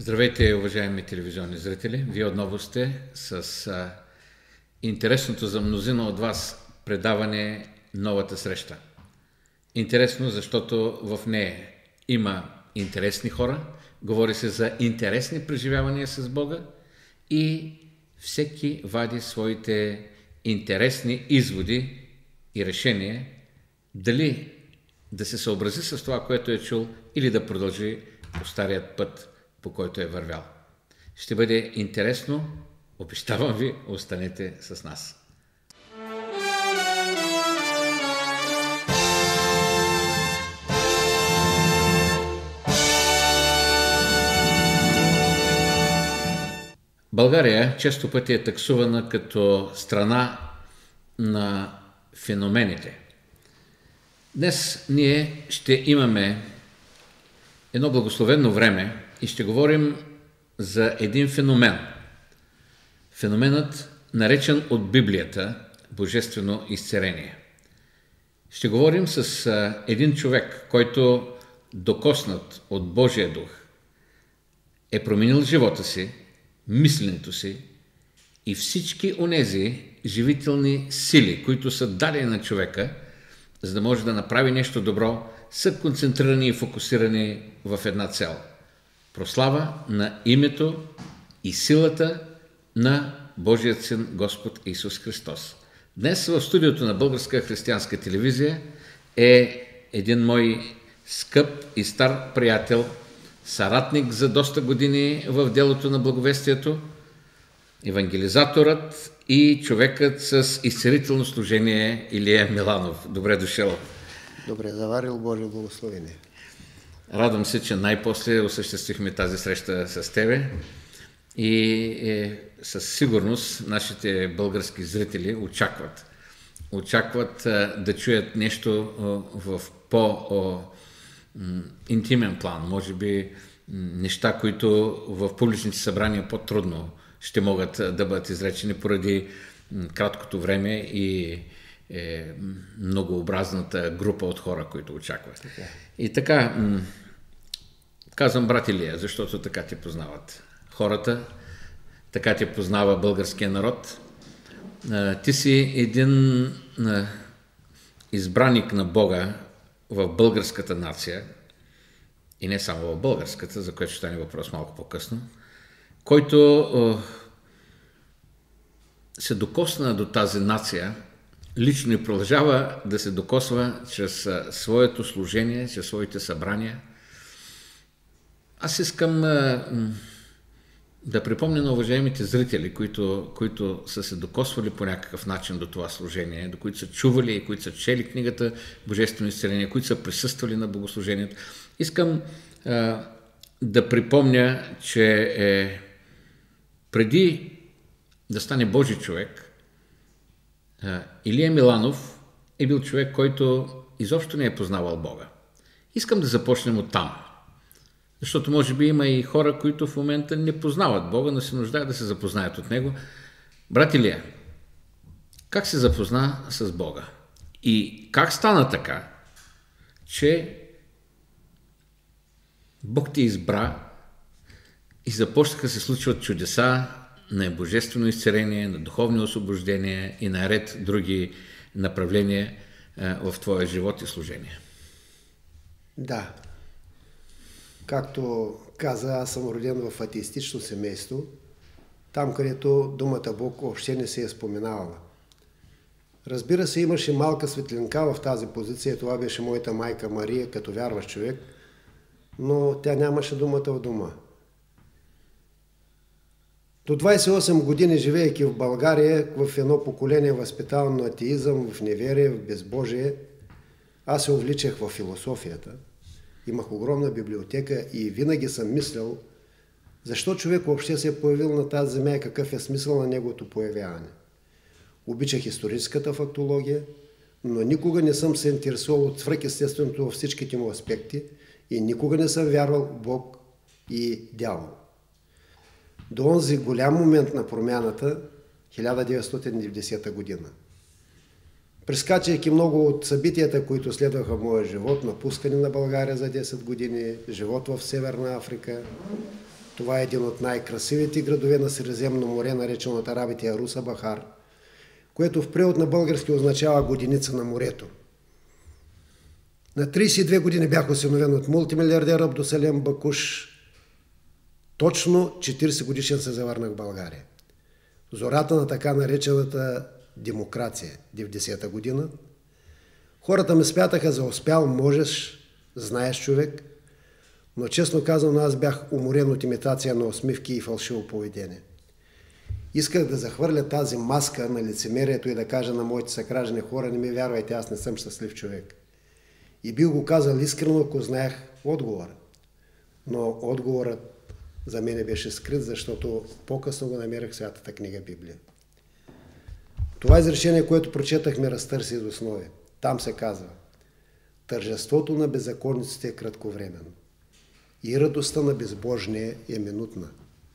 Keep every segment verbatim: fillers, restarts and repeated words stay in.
Здравейте, уважаеми телевизионни зрители! Вие отново сте с а, интересното за мнозина от вас предаване "Новата среща". Интересно, защото в нея има интересни хора, говори се за интересни преживявания с Бога и всеки вади своите интересни изводи и решения, дали да се съобрази с това, което е чул, или да продължи по старият път, по който е вървял. Ще бъде интересно, обещавам ви, останете с нас. България често пъти е таксувана като страна на феномените. Днес ние ще имаме едно благословено време и ще говорим за един феномен. Феноменът, наречен от Библията Божествено изцеление. Ще говорим с един човек, който, докоснат от Божия дух, е променил живота си, мисленето си и всички онези живителни сили, които са дадени на човека, за да може да направи нещо добро, са концентрирани и фокусирани в една цел – прослава на името и силата на Божият Син Господ Исус Христос. Днес в студиото на Българска християнска телевизия е един мой скъп и стар приятел, съратник за доста години в делото на благовестието, евангелизаторът и човекът с изцелително служение Илия Миланов. Добре дошъл! Добре заварил, Божие благословение. Радвам се, че най-после осъществихме тази среща с тебе и е, със сигурност нашите български зрители очакват. Очакват а, да чуят нещо а, в по-интимен план. Може би неща, които в публичните събрания по-трудно ще могат да бъдат изречени поради краткото време и е многообразната група от хора, които очакват. Така. И така, казвам брат Илия, защото така те познават хората, така те познава българския народ. Ти си един избраник на Бога в българската нация, и не само в българската, за което ще стане въпрос малко по-късно, който се докосна до тази нация лично и продължава да се докосва чрез своето служение, чрез своите събрания. Аз искам да припомня на уважаемите зрители, които, които са се докосвали по някакъв начин до това служение, до които са чували и които са чели книгата Божествено изцеление, които са присъствали на богослужението. Искам а, да припомня, че е, преди да стане Божи човек, Илия Миланов е бил човек, който изобщо не е познавал Бога. Искам да започнем от там, защото може би има и хора, които в момента не познават Бога, но се нуждаят да се запознаят от Него. Брат Илия, как се запозна с Бога? И как стана така, че Бог ти избра и започнаха се случват чудеса на божествено изцеление, на духовни освобождения и на ред други направления в твоя живот и служение? Да. Както каза, аз съм роден в атеистично семейство, там където думата Бог въобще не се е споменавала. Разбира се, имаше малка светлинка в тази позиция, това беше моята майка Мария, като вярващ човек, но тя нямаше думата в дома. До двадесет и осем години, живеейки в България, в едно поколение възпитано на атеизъм, в неверие, в безбожие, аз се увличах в философията. Имах огромна библиотека и винаги съм мислял, защо човек въобще се е появил на тази земя и какъв е смисъл на неговото появяване. Обичах историческата фактология, но никога не съм се интересувал от свръхестественото във всичките му аспекти и никога не съм вярвал в Бог и дявол. До онзи голям момент на промяната, хиляда деветстотин и деветдесета година. Прескачайки много от събитията, които следваха в моя живот, напускане на България за десет години, живот в Северна Африка, Това е един от най-красивите градове на Средиземно море, наречен от арабите Яруса Бахар, което в превод на български означава годиница на морето. На тридесет и две години бях осиновен от мултимилиардер Абдусалем Бакуш. Точно четиридесет годишен се завърнах в България. Зората на така наречената демокрация, деветдесета година. Хората ме смятаха за успял, можеш, знаеш човек, но честно казано аз бях уморен от имитация на усмивки и фалшиво поведение. Исках да захвърля тази маска на лицемерието и да кажа на моите съграждани: хора, не ми вярвайте, аз не съм щастлив човек. И бих го казал искрено, ако знаех отговора. Но отговорът за мен беше скрит, защото по-късно го намерих в Святата книга Библия. Това изречение, което прочетах, ме разтърси из основи. Там се казва: тържеството на беззаконниците е кратковременно и радостта на безбожния е минутна.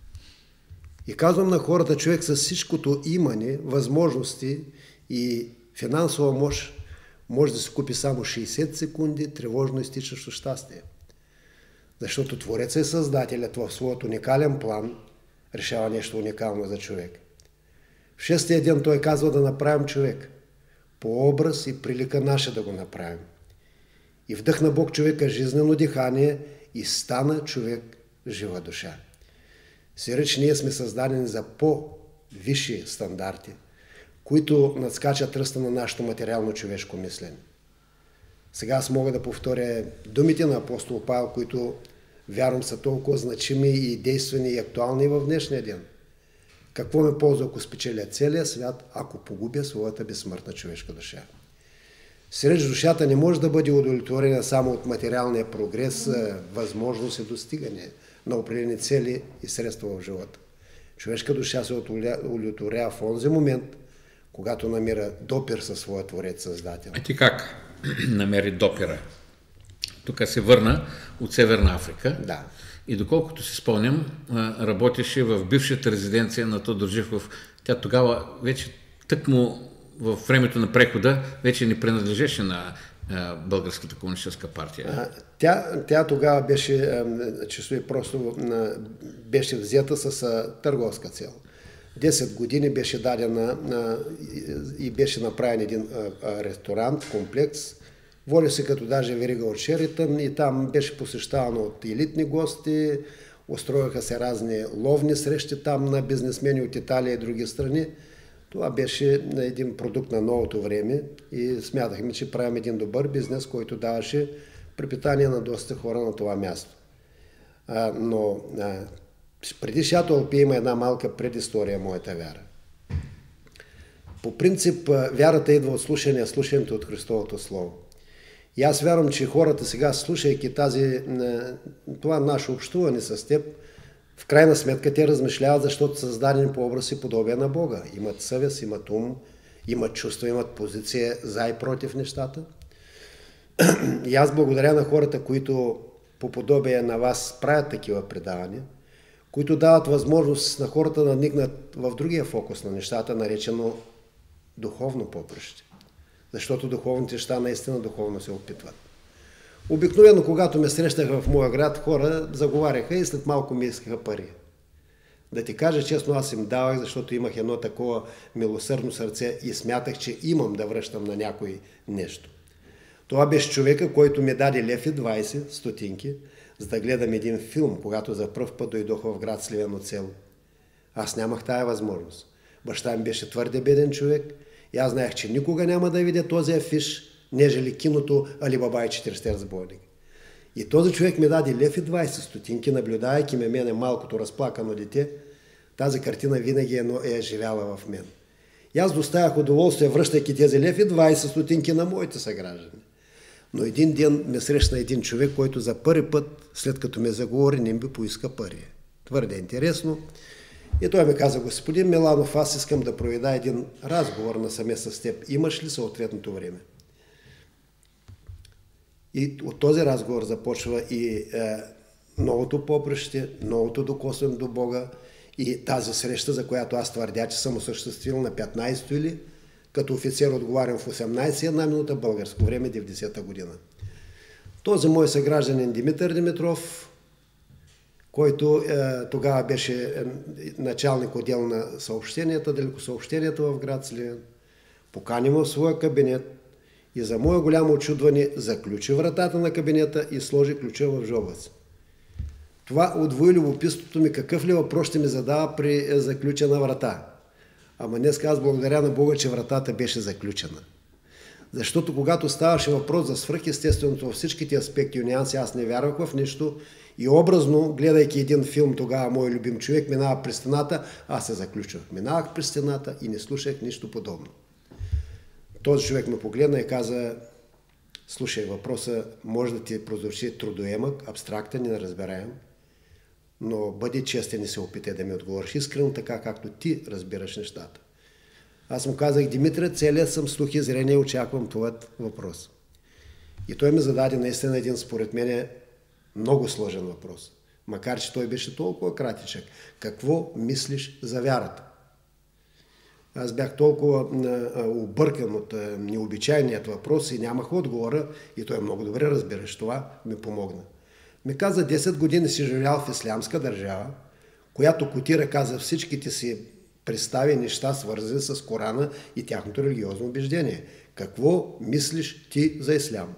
И казвам на хората, човек с всичкото имане, възможности и финансова мощ може да се купи само шейсет секунди тревожно изтичащо щастие. Защото Творец е Създателят в своят уникален план решава нещо уникално за човек. В шестия ден той казва да направим човек. По образ и прилика наша да го направим. И вдъхна Бог човека жизнено дихание и стана човек жива душа. Сиреч ние сме създадени за по-висши стандарти, които надскачат ръста на нашето материално човешко мислене. Сега аз мога да повторя думите на апостол Павел, които вярвам са толкова значими и действени и актуални в днешния ден. Какво ме ползва, ако спечеля целия свят, ако погубя своята безсмъртна човешка душа? Сиреч душата не може да бъде удовлетворена само от материалния прогрес, възможност и достигане на определени цели и средства в живота. Човешка душа се удовлетворява в онзи момент, когато намира допир със своя Творец Създател. А ти как намери допира? Тук се върна от Северна Африка. Да. И доколкото си спомням, работеше в бившата резиденция на Тодор Живков. Тя тогава вече тъкмо в времето на прехода вече не принадлежеше на Българската комунистическа партия. Тя, тя тогава беше, чисто и просто, беше взета с търговска цел. десет години беше дадена и беше направен един ресторант, комплекс. Води се като даже верига от Шеритън и там беше посещавано от елитни гости, устроиха се разни ловни срещи там на бизнесмени от Италия и други страни. Това беше един продукт на новото време и смятахме, че правим един добър бизнес, който даваше препитание на доста хора на това място. А, но а, преди Шато Алпие има една малка предистория моята вяра. По принцип, вярата идва от слушане, слушането от Христовото Слово. И аз вярвам, че хората сега, слушайки тази, това наше общуване с теб, в крайна сметка те размишляват, защото са създадени по образ и подобие на Бога. Имат съвест, имат ум, имат чувства, имат позиция за и против нещата. И аз благодаря на хората, които по подобие на вас правят такива предавания, които дават възможност на хората да надникнат в другия фокус на нещата, наречено духовно поприще. Защото духовните неща наистина духовно се опитват. Обикновено, когато ме срещах в моя град, хора заговаряха и след малко ми искаха пари. Да ти кажа честно, аз им давах, защото имах едно такова милосърдно сърце и смятах, че имам да връщам на някой нещо. Това беше човека, който ми даде лев и двайсет стотинки, за да гледам един филм, когато за пръв път дойдох в град Сливено село. Аз нямах тая възможност. Баща ми беше твърде беден човек и аз знаех, че никога няма да видя този афиш, нежели киното Али Баба и четиридесет разбойника. И този човек ми даде лев и двайсет стотинки, наблюдавайки ме мене малкото разплакано дете. Тази картина винаги е, е живяла в мен. И аз доставях удоволствие, връщайки тези лев и двайсет стотинки на моите съграждани. Но един ден ме срещна един човек, който за първи път, след като ме заговори, не ми поиска пари. Твърде интересно. И той ми каза: господин Миланов, аз искам да проведа един разговор насаме с теб. Имаш ли съответното време? И от този разговор започва и е, новото поприще, новото докосване до Бога и тази среща, за която аз твърдя, че съм осъществил на петнайсето или като офицер отговарям в осемнайсет и една минута българско време, деветдесета година. Този мой съгражданин Димитър Димитров който е, тогава беше е, началник отдел на съобщенията, далекосъобщенията в град Сливен. Покани в своя кабинет и за мое голямо очудване заключи вратата на кабинета и сложи ключа в жобата. Това удвои любопитството ми, какъв ли въпрос ще ми задава при заключена врата. Ама днес аз благодаря на Бога, че вратата беше заключена. Защото когато ставаше въпрос за свръхестественото във всичките аспекти и нюанси, аз не вярвах в нищо и образно, гледайки един филм, тогава мой любим човек минава през стената, аз се заключвах. Минавах през стената и не слушах нищо подобно. Този човек ме погледна и каза: слушай, въпроса може да ти прозвучи трудоемък, абстрактен и неразбираем, но бъди честен и се опитай да ми отговориш искрено, така както ти разбираш нещата. Аз му казах: Димитре, целият съм слух и зрение и очаквам това въпрос. И той ми зададе наистина един, според мен, много сложен въпрос. Макар че той беше толкова кратичък. Какво мислиш за вярата? Аз бях толкова объркан от необичайният въпрос и нямах отговора, и той много добре разбираш това, ми помогна. Ми каза: десет години си живял в ислямска държава, която котира, каза, всичките си представи неща, свързани с Корана и тяхното религиозно убеждение. Какво мислиш ти за ислям?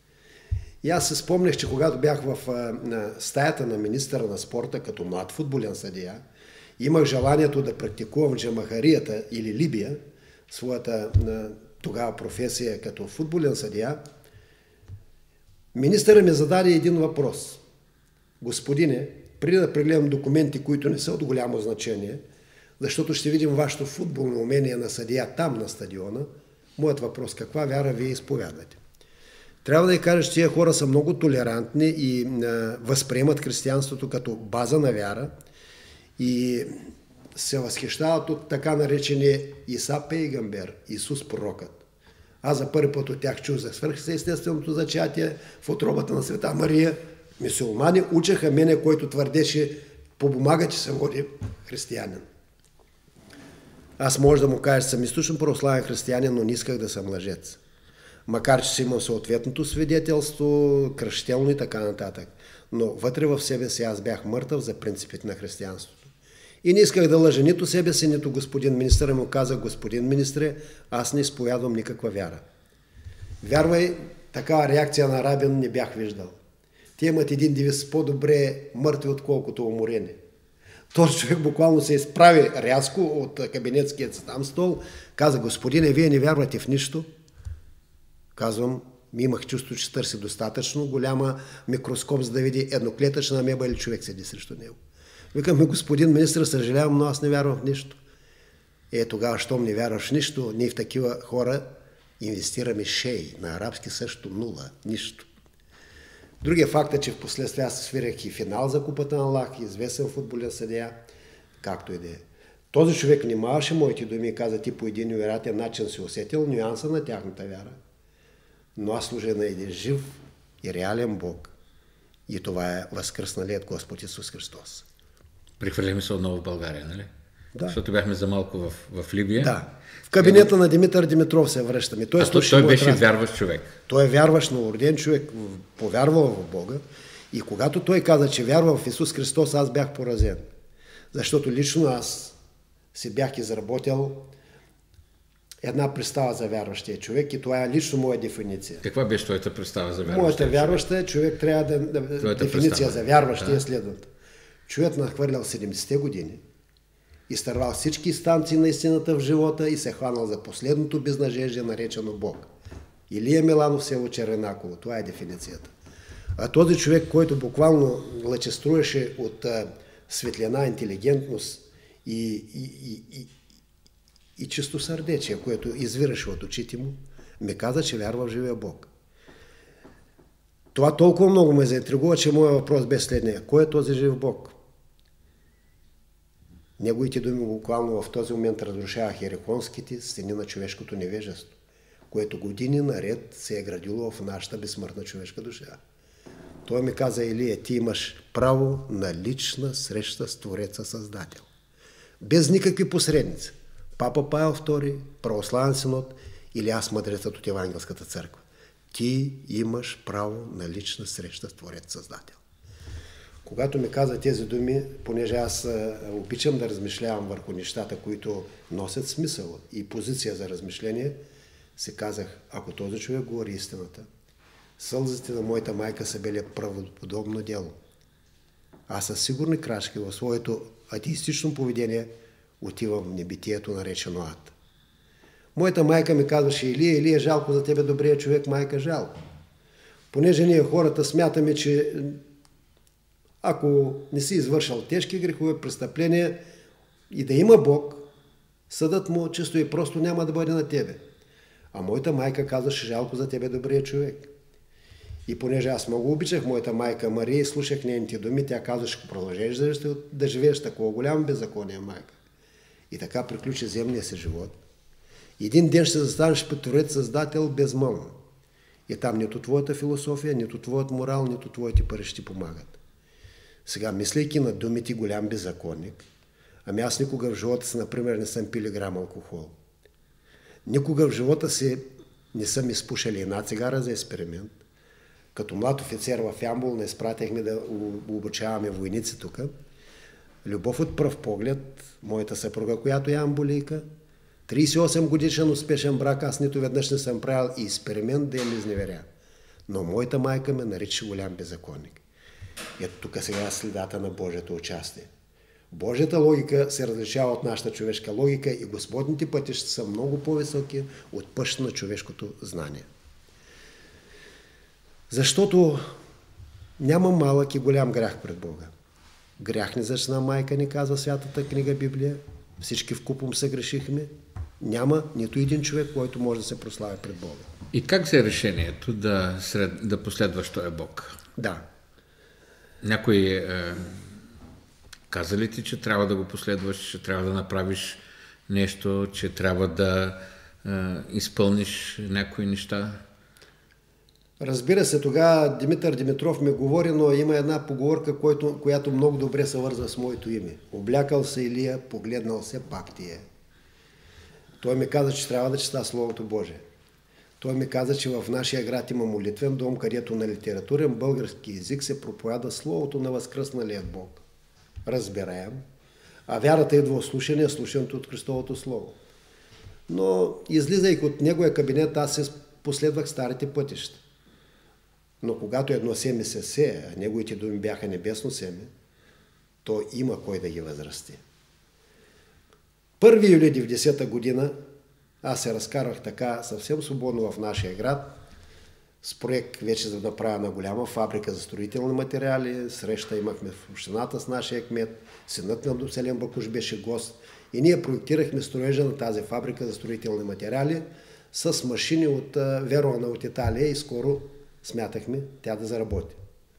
И аз се спомнях, че когато бях в на стаята на министъра на спорта като млад футболен съдия, имах желанието да практикувам джамахарията или Либия, своята тогава професия като футболен съдия. Министърът ми зададе един въпрос. Господине, преди да прегледам документи, които не са от голямо значение, защото ще видим вашето футболно умение на съдия там на стадиона, моят въпрос: каква вяра вие изповядвате? Трябва да я кажа, че тия хора са много толерантни и а, възприемат християнството като база на вяра и се възхищават от така наречения Иса Пейгамбер, Исус пророкът. Аз за първи път от тях чух за свръхестественото зачатие в утробата на Света Мария. Мюсюлмани учеха мене, който твърдеше по бумага, че се води християнин. Аз може да му кажа, че съм източно православен християнин, но не исках да съм лъжец. Макар че си имам съответното свидетелство, кръщелно и така нататък. Но вътре в себе си аз бях мъртъв за принципите на християнството. И не исках да лъжа нито себе си, нито господин министър. Му каза: господин министре, аз не изповядвам никаква вяра. Вярвай, такава реакция на рабин не бях виждал. Те имат един девиз: по-добре мъртви, отколкото уморени. Този човек буквално се изправи рязко от кабинетският си там стол, каза: господине, вие не вярвате в нищо? Казвам: имах чувство, че търси достатъчно голяма микроскоп, за да види едноклетъчна амеба или човек седи срещу него. Викам: господин министър, съжалявам, но аз не вярвам в нищо. Е, тогава, щом не вярваш в нищо, ние в такива хора инвестираме шей, на арабски също нула, нищо. Другия факт е, че в последствие аз свирях и финал за Купата на Аллах, известен футболен съдия, както и да е. Този човек внимаваше моите думи и каза: ти по един невероятен начин си усетил нюанса на тяхната вяра. Но аз служа на един жив и реален Бог. И това е възкръсналият Господ Исус Христос. Прехвърляме се отново в България, нали? Да. Защото бяхме за малко в, в Либия. Да. В кабинета е... на Димитър Димитров се връщаме. Той, а той, той беше вярващ човек. Той е вярващ, новороден човек, повярвал в Бога. И когато той каза, че вярва в Исус Христос, аз бях поразен. Защото лично аз си бях изработил една представа за вярващия човек и това е лично моя дефиниция. Каква беше твоята представа за вярващия Моята вярваща човек трябва да... да дефиниция представа за вярващия е следната. Човек нахвърлял седемдесетте години, изтървал всички станции на истината в живота и се хванал за последното безнадеждие, наречено Бог. Илия Миланов, село Червенаково. Това е дефиницията. А този човек, който буквално лъчествуваше от а, светлина, интелигентност и, и, и, и, и чистосърдечие, което извираше от очите му, ми каза, че вярва в живия Бог. Това толкова много ме заинтригува, че моят въпрос бе следния: кой е този жив Бог? Неговите думи буквално в този момент разрушаваха ерихонските стени на човешкото невежество, което години наред се е градило в нашата безсмъртна човешка душа. Той ми каза: Илия, ти имаш право на лична среща с Твореца Създател. Без никакви посредници. Папа Павел втори, православен синод или аз, мъдрецът от Евангелската църква. Ти имаш право на лична среща с Творец Създател. Когато ми каза тези думи, понеже аз обичам да размишлявам върху нещата, които носят смисъл и позиция за размишление, си казах, ако този човек говори истината, сълзите на моята майка са били правдоподобно дело. Аз със сигурни крачки в своето атеистично поведение отивам в небитието, наречено ад. Моята майка ми казваше, Илия, Илия, жалко за тебе, добрия човек, майка, жалко. Понеже ние хората смятаме, че ако не си извършал тежки грехове, престъпления и да има Бог, съдът му чисто и просто няма да бъде на тебе. А моята майка казваше, жалко за тебе, добрия човек. И понеже аз много обичах моята майка Мария и слушах нейните думи, тя казваше, ако продължеш да живееш такова голямо беззаконие, майка. И така приключи земния си живот. Един ден ще застанеш пред Творец Създател безмълвно. И там нито твоята философия, нито твоят морал, нито твоите пари ще ти помагат. Сега, мислейки на думите голям беззаконник, ами аз никога в живота си, например, не съм пили грам алкохол. Никога в живота си не съм изпушали една цигара за експеримент. Като млад офицер в Ямбол не изпратихме да обучаваме войници тук. Любов от пръв поглед, моята съпруга, която е амболийка, трийсет и осем годишен успешен брак, аз нито веднъж не съм правил и експеримент да им изневеря. Но моята майка ме нарича голям беззаконник. Ето тук сега е следата на Божието участие. Божията логика се различава от нашата човешка логика и Господните пътища са много по-високи от пъща на човешкото знание. Защото няма малък и голям грях пред Бога. Грях не зачна майка, ни казва святата книга Библия. Всички вкупом съгрешихме. Няма нито един човек, който може да се прослави пред Бога. И как взе решението да, сред, да последваш този Бог? Да. Някой е, каза ли ти, че трябва да го последваш, че трябва да направиш нещо, че трябва да е, изпълниш някои неща? Разбира се, тогава Димитър Димитров ми говори, но има една поговорка, която, която много добре се върза с моето име. Облякал се Илия, погледнал се, пак ти е. Той ми каза, че трябва да чета Словото Божие. Той ми каза, че в нашия град има молитвен дом, където на литературен български език се проповяда Словото на възкръсналият Бог. Разбираем. А вярата идва от слушане, слушането от Христовото Слово. Но излизайки от неговия кабинет, аз се последвах старите пътища. Но когато едно семе се сее, а неговите думи бяха небесно семе, то има кой да ги възрасти. първи юли деветдесета година аз се разкарвах така съвсем свободно в нашия град с проект вече за да направя на голяма фабрика за строителни материали. Среща имахме в общината с нашия кмет, синът на Абдуселем Бакуш беше гост и ние проектирахме строежа на тази фабрика за строителни материали с машини от Верона от Италия и скоро смятахме тя да заработи.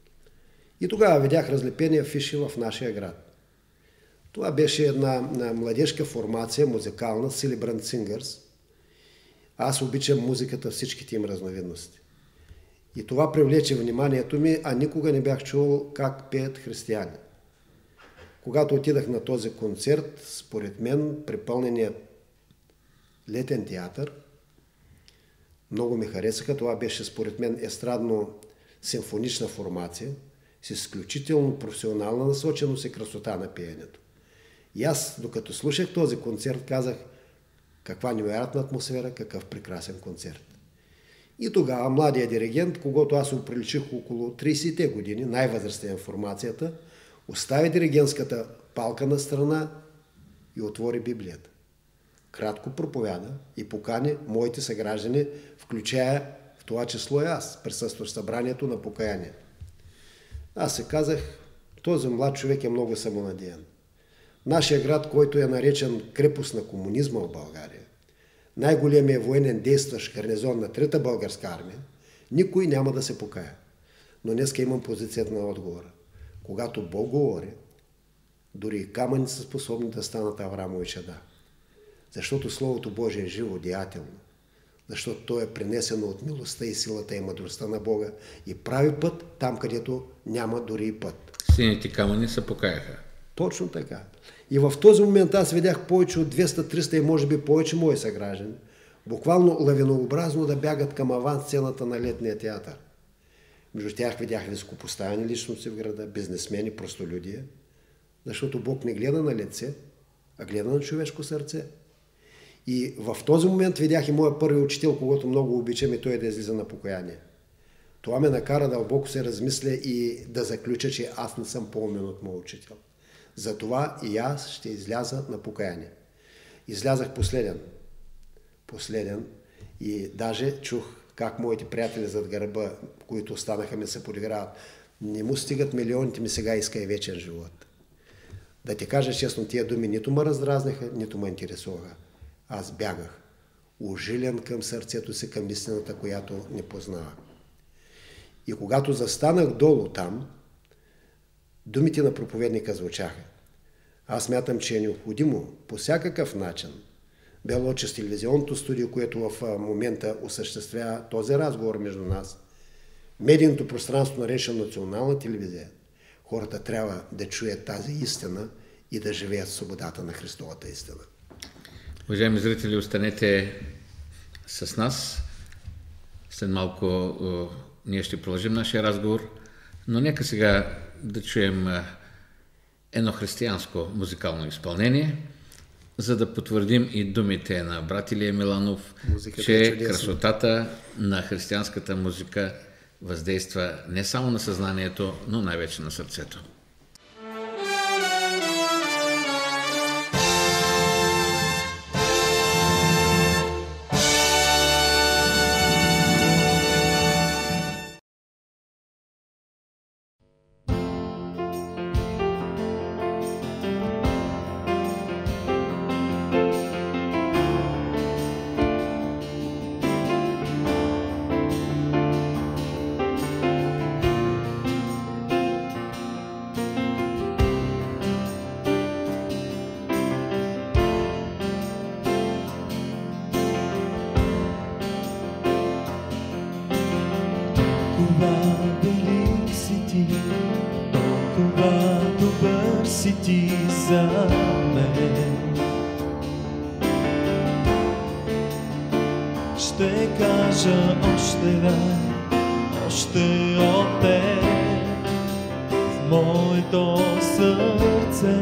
И тогава видях разлепени афиши в нашия град. Това беше една младежка формация, музикална, Celebrant Singers. Аз обичам музиката, всичките им разновидности. И това привлече вниманието ми, а никога не бях чувал как пеят християни. Когато отидах на този концерт, според мен, припълненият летен театър, много ми харесаха. Това беше, според мен, естрадно-симфонична формация с изключително професионална насоченост и красота на пеенето. И аз, докато слушах този концерт, казах, каква невероятна атмосфера, какъв прекрасен концерт. И тогава младия диригент, когато аз оприличих около трийсетте години, най-възрастен в формацията, остави диригентската палка на страна и отвори Библията. Кратко проповяда и покани моите съграждани, включая в това число и аз, присъстващ събранието на покаяние. Аз се казах, този млад човек е много самонадеян. Нашия град, който е наречен крепост на комунизма в България, най-големият военен действащ гарнизон на Трета българска армия, никой няма да се покая. Но днеска имам позицията на отговора. Когато Бог говори, дори и камъни са способни да станат Аврамови чада. Защото Словото Божие е живо, деятелно. Защото то е принесено от милостта и силата и мъдростта на Бога и прави път там, където няма дори и път. Сините камъни се покаяха. Точно така. И в този момент аз видях повече от двеста триста и може би повече мои съграждани, буквално лавинообразно да бягат към авансцената на летния театър. Между тях видях високопоставени личности в града, бизнесмени, простолюдия, защото Бог не гледа на лице, а гледа на човешко сърце. И в този момент видях и моя първи учител, когото много обичам, и той да излиза на покаяние. Това ме накара дълбоко се размисля и да заключа, че аз не съм по-умен от моят учител. Затова и аз ще изляза на покаяние. Излязах последен. Последен. И даже чух как моите приятели зад гърба, които останаха, ми се подиграват. Не му стигат милионите, ми сега иска и вечен живот. Да ти кажа честно, тия думи нито ме раздразниха, нито ме интересуваха. Аз бягах, ужилен към сърцето си, към истината, която не познавах. И когато застанах долу там, думите на проповедника звучаха. Аз смятам, че е необходимо по всякакъв начин, било чрез телевизионното студио, което в момента осъществява този разговор между нас, медийното пространство, наречено национална телевизия, хората трябва да чуят тази истина и да живеят в свободата на Христовата истина. Уважаеми зрители, останете с нас. След малко ние ще продължим нашия разговор, но нека сега да чуем едно християнско музикално изпълнение, за да потвърдим и думите на брат Илия Миланов, музиката, че красотата на християнската музика въздейства не само на съзнанието, но най-вече на сърцето. Ще кажа още рай, още от теб в моето сърце.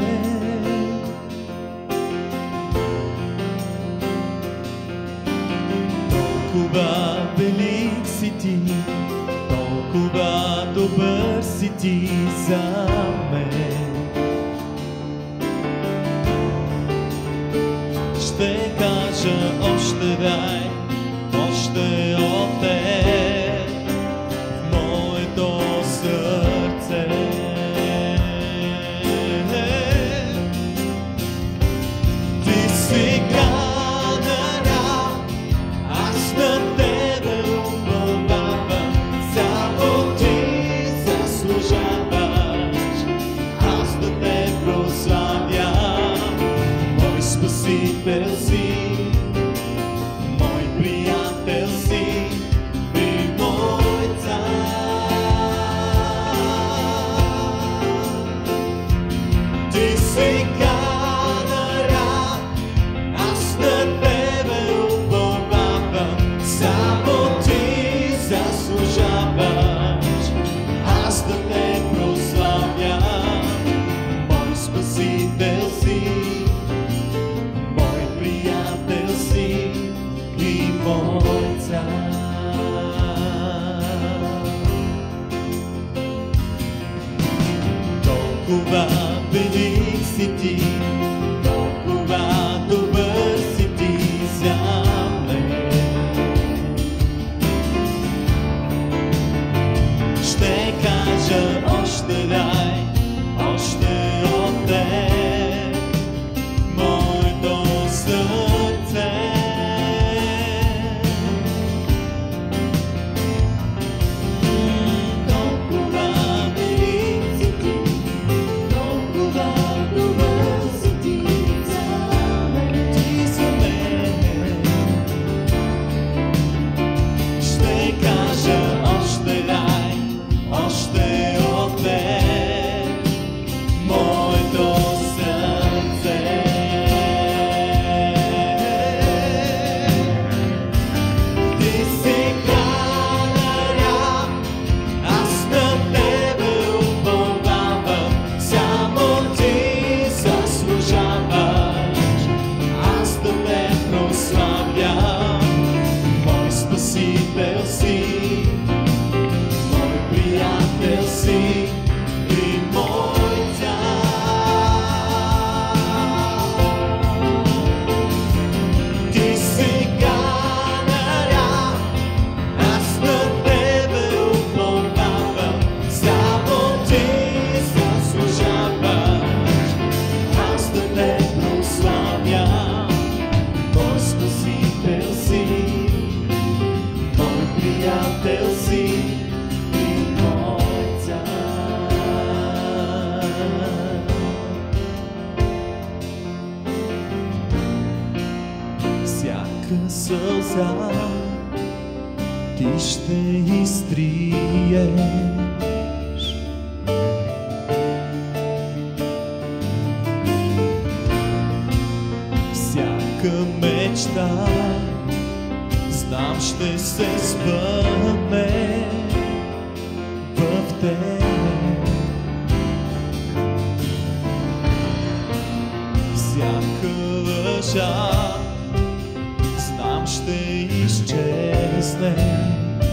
Толкова велик си ти, толкова добър си ти за мен. Ще кажа още рай, още от теб в моето сърце. Ти си градара, аз на тебе уповавам, само ти заслужаваш, аз да те прославям, мой спасител си. Толкова велик си ти, толкова добър си ти за мен. Ще кажа още рай, още от теб моето сърце. Спасител си, мой приятел си и мой цар. Ти си канаря, аз на тебе уповавам, само ти заслужаваш, аз да те прославя. Мой спасител си, мой приятел си и мой цар. Всяка сълза ти ще изтриеш, всяка мечта знам ще се сбъдне в тебе. Всяка лъжа знам ще изчезне.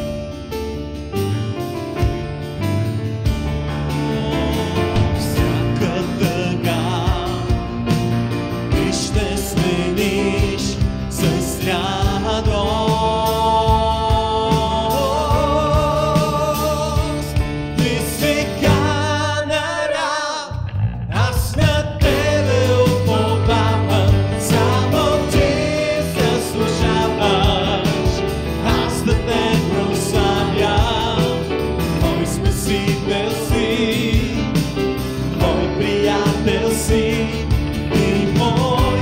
Всяка тъга ти ще смениш с радост. Ти си канара, аз на тебе уповавам, само ти заслужаваш, аз да те прославя. Мой спасител си, мой приятел си и мой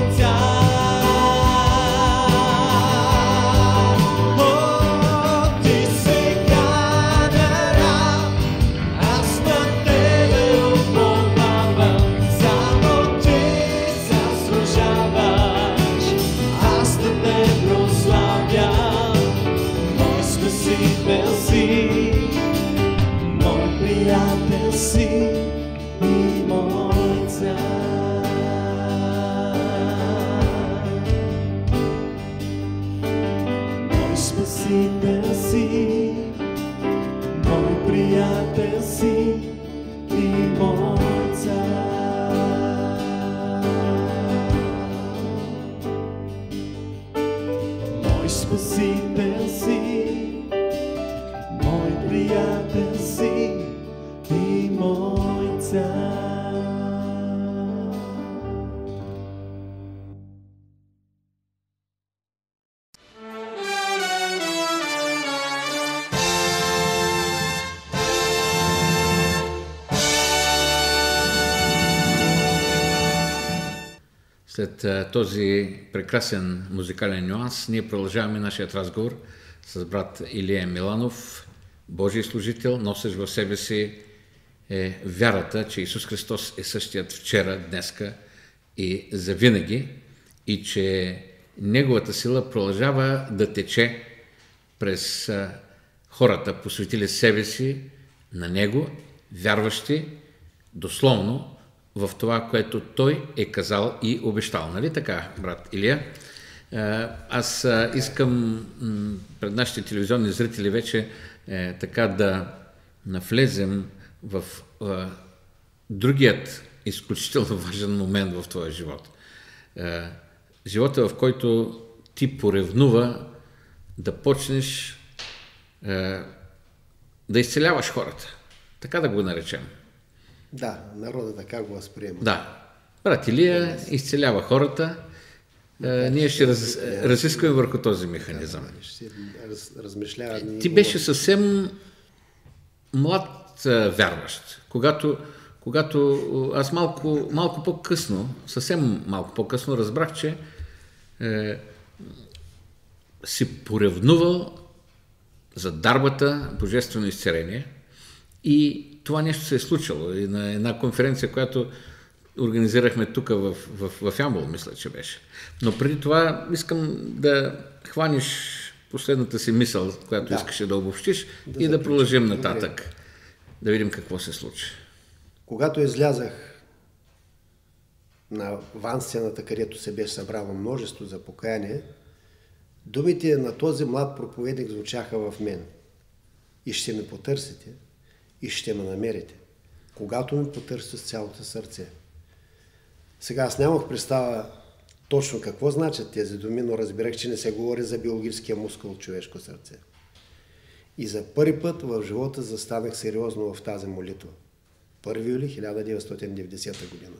цар. О, ти си канара, аз на тебе уповавам, само ти заслужаваш, аз да те прославя. Мой спасител си, мой приятел си и мой цар. Мой спасител си, мой приятел си и мой цар. Мой спасител си, мой приятел си и мой цар. След а, този прекрасен музикален нюанс, ние продължаваме нашият разговор с брат Илия Миланов, Божий служител, носещ в себе си е вярата, че Исус Христос е същият вчера, днеска и завинаги, и че Неговата сила продължава да тече през а, хората, посветили себе си на Него, вярващи дословно в това, което Той е казал и обещал. Нали така, брат Илия? Аз искам пред нашите телевизионни зрители вече е, така да навлезем в е, другият изключително важен момент в твоя живот. Е, живота, в който ти поревнува да почнеш е, да изцеляваш хората. Така да го наречем. Да, народа така го възприема. Да. Брат Илия изцелява хората. Е, ние ще раз, разискваме върху този механизъм. Ще раз, размишлява. Ти беше съвсем млад а, вярващ. Когато, когато аз малко, малко по-късно, съвсем малко по-късно разбрах, че е, си поревнувал за дарбата божествено изцеление и това нещо се е случило. И на една конференция, която организирахме тук в, в, в Ямбол, мисля, че беше. Но преди това искам да хванеш последната си мисъл, която да. искаше да обобщиш да и да продължим нататък. Да видим какво се случи. Когато излязах на вансцената, където се беше събрало множество за покаяние, Думите на този млад проповедник звучаха в мен. И ще ме потърсите, и ще ме намерите, когато ме потърсите с цялото сърце. Сега аз нямах представа точно какво значат тези думи, но разбирах, че не се говори за биологическия мускул човешко сърце. И за първи път в живота застанах сериозно в тази молитва. първи юли хиляда деветстотин и деветдесета година.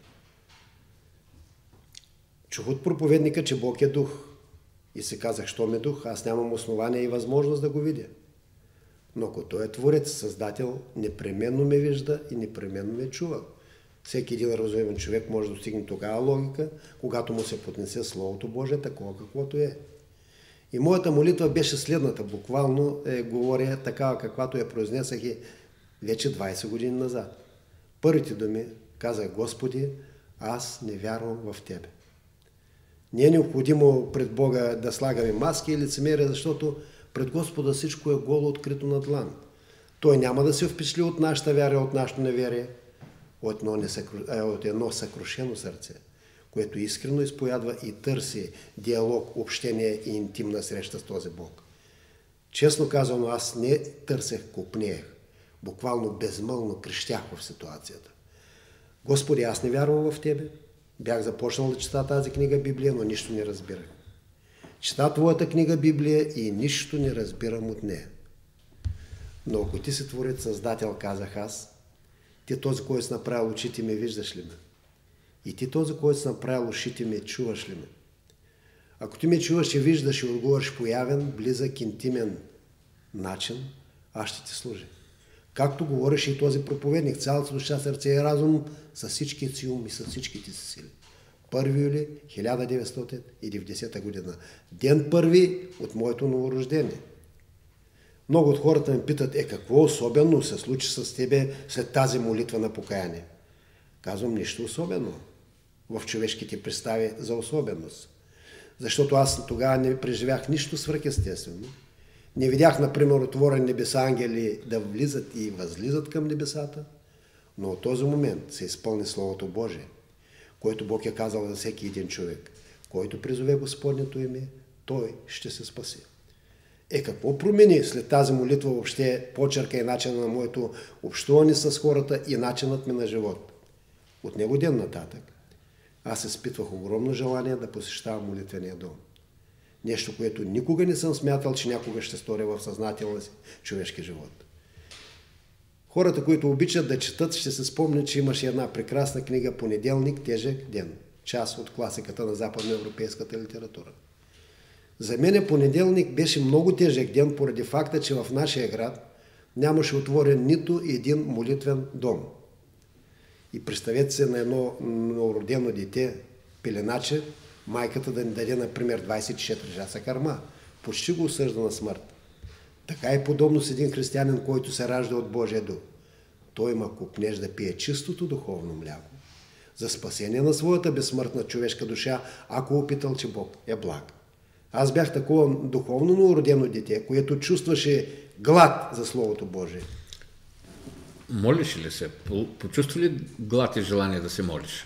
Чух от проповедника, че Бог е дух. И се казах, що ме дух, аз нямам основание и възможност да го видя. Но ако той е творец, създател, непременно ме вижда и непременно ме чува. Всеки един разумен човек може да достигне тогава логика, когато му се поднесе Словото Божие, такова каквото е. И моята молитва беше следната, буквално е, говоря такава, каквато я произнесах и вече двайсет години назад. Първите думи казах, Господи, аз не вярвам в Тебе. Не е необходимо пред Бога да слагаме маски и лицемерие, защото пред Господа всичко е голо открито на длан. Той няма да се впечатли от нашата вяра, от нашето неверие, от едно, несъкру... от едно съкрушено сърце, което искрено изповядва и търси диалог, общение и интимна среща с този Бог. Честно казано, аз не търсех, копнеех. Буквално безмълно крещях в ситуацията. Господи, аз не вярвам в Тебе. Бях започнал да чета тази книга Библия, но нищо не разбирах. Чета Твоята книга Библия и нищо не разбирам от нея. Но ако Ти си Творец, Създател, казах аз, Ти този, който си направил очите ми, виждаш ли ме? И Ти този, който си направил ушите ми, чуваш ли ме? Ако Ти ме чуваш и виждаш и отговориш по явен, близък, интимен начин, аз ще Ти служа. Както говореше и този проповедник, цялата душа, сърце и разум, с всичките си ум и с всичките си сили. първи юли хиляда деветстотин и деветдесета година. Ден първи от моето новорождение. Много от хората ме питат, е какво особено се случи с тебе след тази молитва на покаяние? Казвам, нищо особено в човешките представи за особеност. Защото аз тогава не преживях нищо свръхестествено. Не видях, например, отворени небеса, ангели да влизат и възлизат към небесата, но от този момент се изпълни Словото Божие, което Бог е казал за всеки един човек. Който призове Господнето име, той ще се спаси. Е, какво промени след тази молитва въобще почерка и начина на моето общуване с хората и начинът ми на живот? От него ден нататък аз изпитвах огромно желание да посещавам молитвения дом. Нещо, което никога не съм смятал, че някога ще сторя в съзнателния си човешки живот. Хората, които обичат да четат, ще се спомнят, че имаше една прекрасна книга «Понеделник, тежък ден», част от класиката на западноевропейската литература. За мен понеделник беше много тежък ден, поради факта, че в нашия град нямаше отворен нито един молитвен дом. И представете се на едно новородено дете, пеленаче, майката да ни даде, например, двайсет и четири часа кърма. Почти го осъжда на смърт. Така е подобно с един християнин, който се ражда от Божия дух. Той има купнеж да пие чистото духовно мляко за спасение на своята безсмъртна човешка душа, ако опитал, че Бог е благ. Аз бях такова духовно новородено дете, което чувстваше глад за Словото Божие. Молиш ли се? Почувства ли глад и желание да се молиш?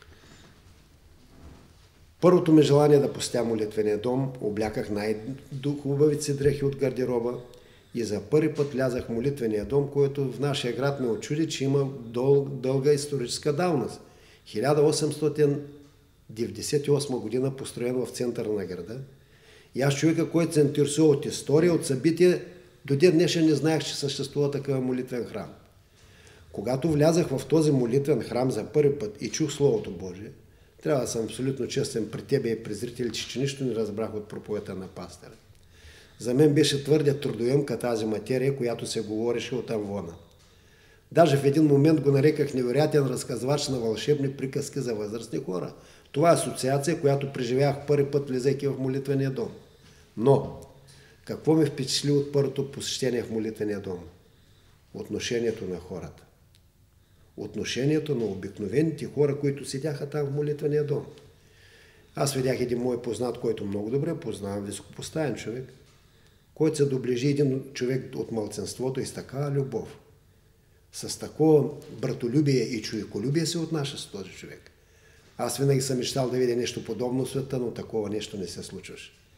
Първото ми желание да посетя молитвения дом, обляках най-хубавите си дрехи от гардероба и за първи път влязах в молитвения дом, който в нашия град ме очуди, че има дъл, дълга историческа давност. хиляда осемстотин деветдесет и осма година, построен в центъра на града. И аз, човека, който се интересува от история, от събития, до ден днешен не знаех, че съществува такъв молитвен храм. Когато влязах в този молитвен храм за първи път и чух Словото Божие, трябва да съм абсолютно честен при тебе и при зрителите, че нищо не разбрах от проповедта на пастора. За мен беше твърде трудоемка тази материя, която се говореше от амвона. Даже в един момент го нареках невероятен разказвач на вълшебни приказки за възрастни хора. Това е асоциация, която преживях първи път, влизайки в молитвения дом. Но, какво ме впечатли от първото посещение в молитвения дом? Отношението на хората. Отношението на обикновените хора, които седяха там в молитвения дом. Аз видях един мой познат, който много добре познавам, високопоставен човек, който се доближи един човек от малцинството и с такава любов. С такова братолюбие и човеколюбие се отнася с този човек. Аз винаги съм мечтал да видя нещо подобно в света, но такова нещо не се случваше.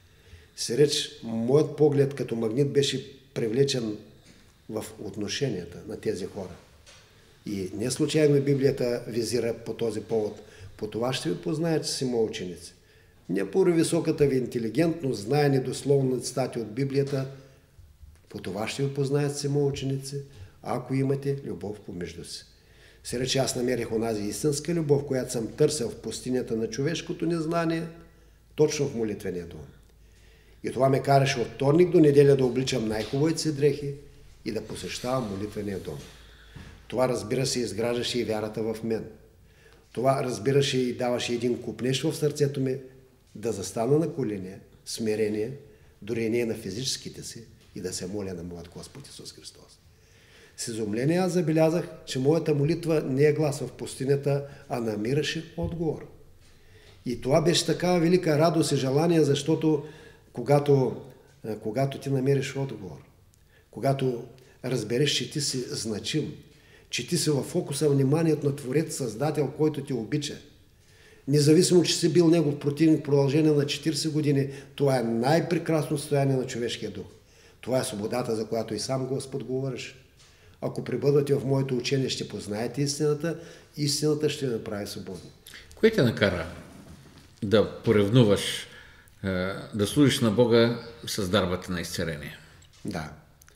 Сиреч, моят поглед като магнит беше привлечен в отношенията на тези хора. И не случайно Библията визира по този повод. По това ще ви познаят, че си мои ученици. Не по високата ви интелигентност, знаене дословно на цитати от Библията, по това ще ви познаят, че си мои ученици, ако имате любов помежду си. Сиреч, аз намерих онази истинска любов, която съм търсил в пустинята на човешкото незнание, точно в молитвения дом. И това ме караше от вторник до неделя да обличам най-хубавите си дрехи и да посещавам молитвения дом. Това, разбира се, изграждаше и вярата в мен. Това, разбираше и даваше един купнеж в сърцето ми да застана на колени, смирение, дори не на физическите си, и да се моля на моят Господ Исус Христос. С изумление аз забелязах, че моята молитва не е глас в пустинята, а намираше отговор. И това беше такава велика радост и желание, защото когато, когато ти намериш отговор, когато разбереш, че ти си значим, че ти си във фокуса вниманието на Творец, Създател, който те обича, независимо, че си бил негов противник в продължение на четиридесет години, това е най-прекрасно състояние на човешкия дух. Това е свободата, за която и сам Господ говориш. Ако пребъдвате в моето учение, ще познаете истината, истината ще ви направи свободни. Кое те накара да поревнуваш, да служиш на Бога с дарбата на изцеление? Да.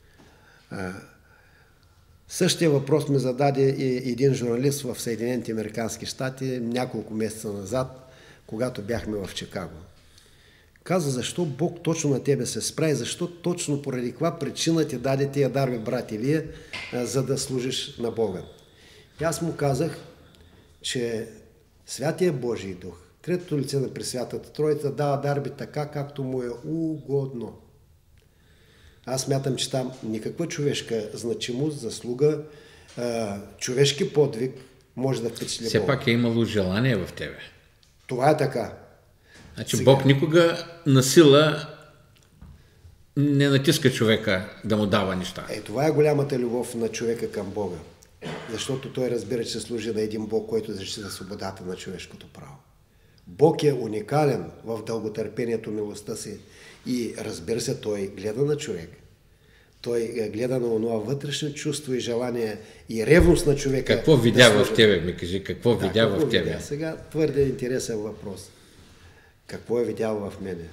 Същия въпрос ми зададе и един журналист в Съединените американски щати няколко месеца назад, когато бяхме в Чикаго. Каза, защо Бог точно на тебе се спра и защо точно поради каква причина ти даде тия дарби, брат Илия, за да служиш на Бога. И аз му казах, че Святия Божий Дух, третото лице на Пресвятата Троица, дава дарби така, както му е угодно. Аз смятам, че там никаква човешка значимост, заслуга, човешки подвиг може да впечатли Все Бога. пак е имало желание в тебе. Това е така. Значи Сега... Бог никога на сила не натиска човека да му дава неща. Е, това е голямата любов на човека към Бога. Защото той разбира, че служи на един Бог, който защита свободата на човешкото право. Бог е уникален в дълготърпението, милостта си и разбира се, той гледа на човек. Той гледа на онова вътрешно чувство и желание и ревност на човека. Какво видя да в тебе, ми кажи, какво да, видя какво в тебе? Видя? Сега твърде интересен въпрос. Какво е видял в мене?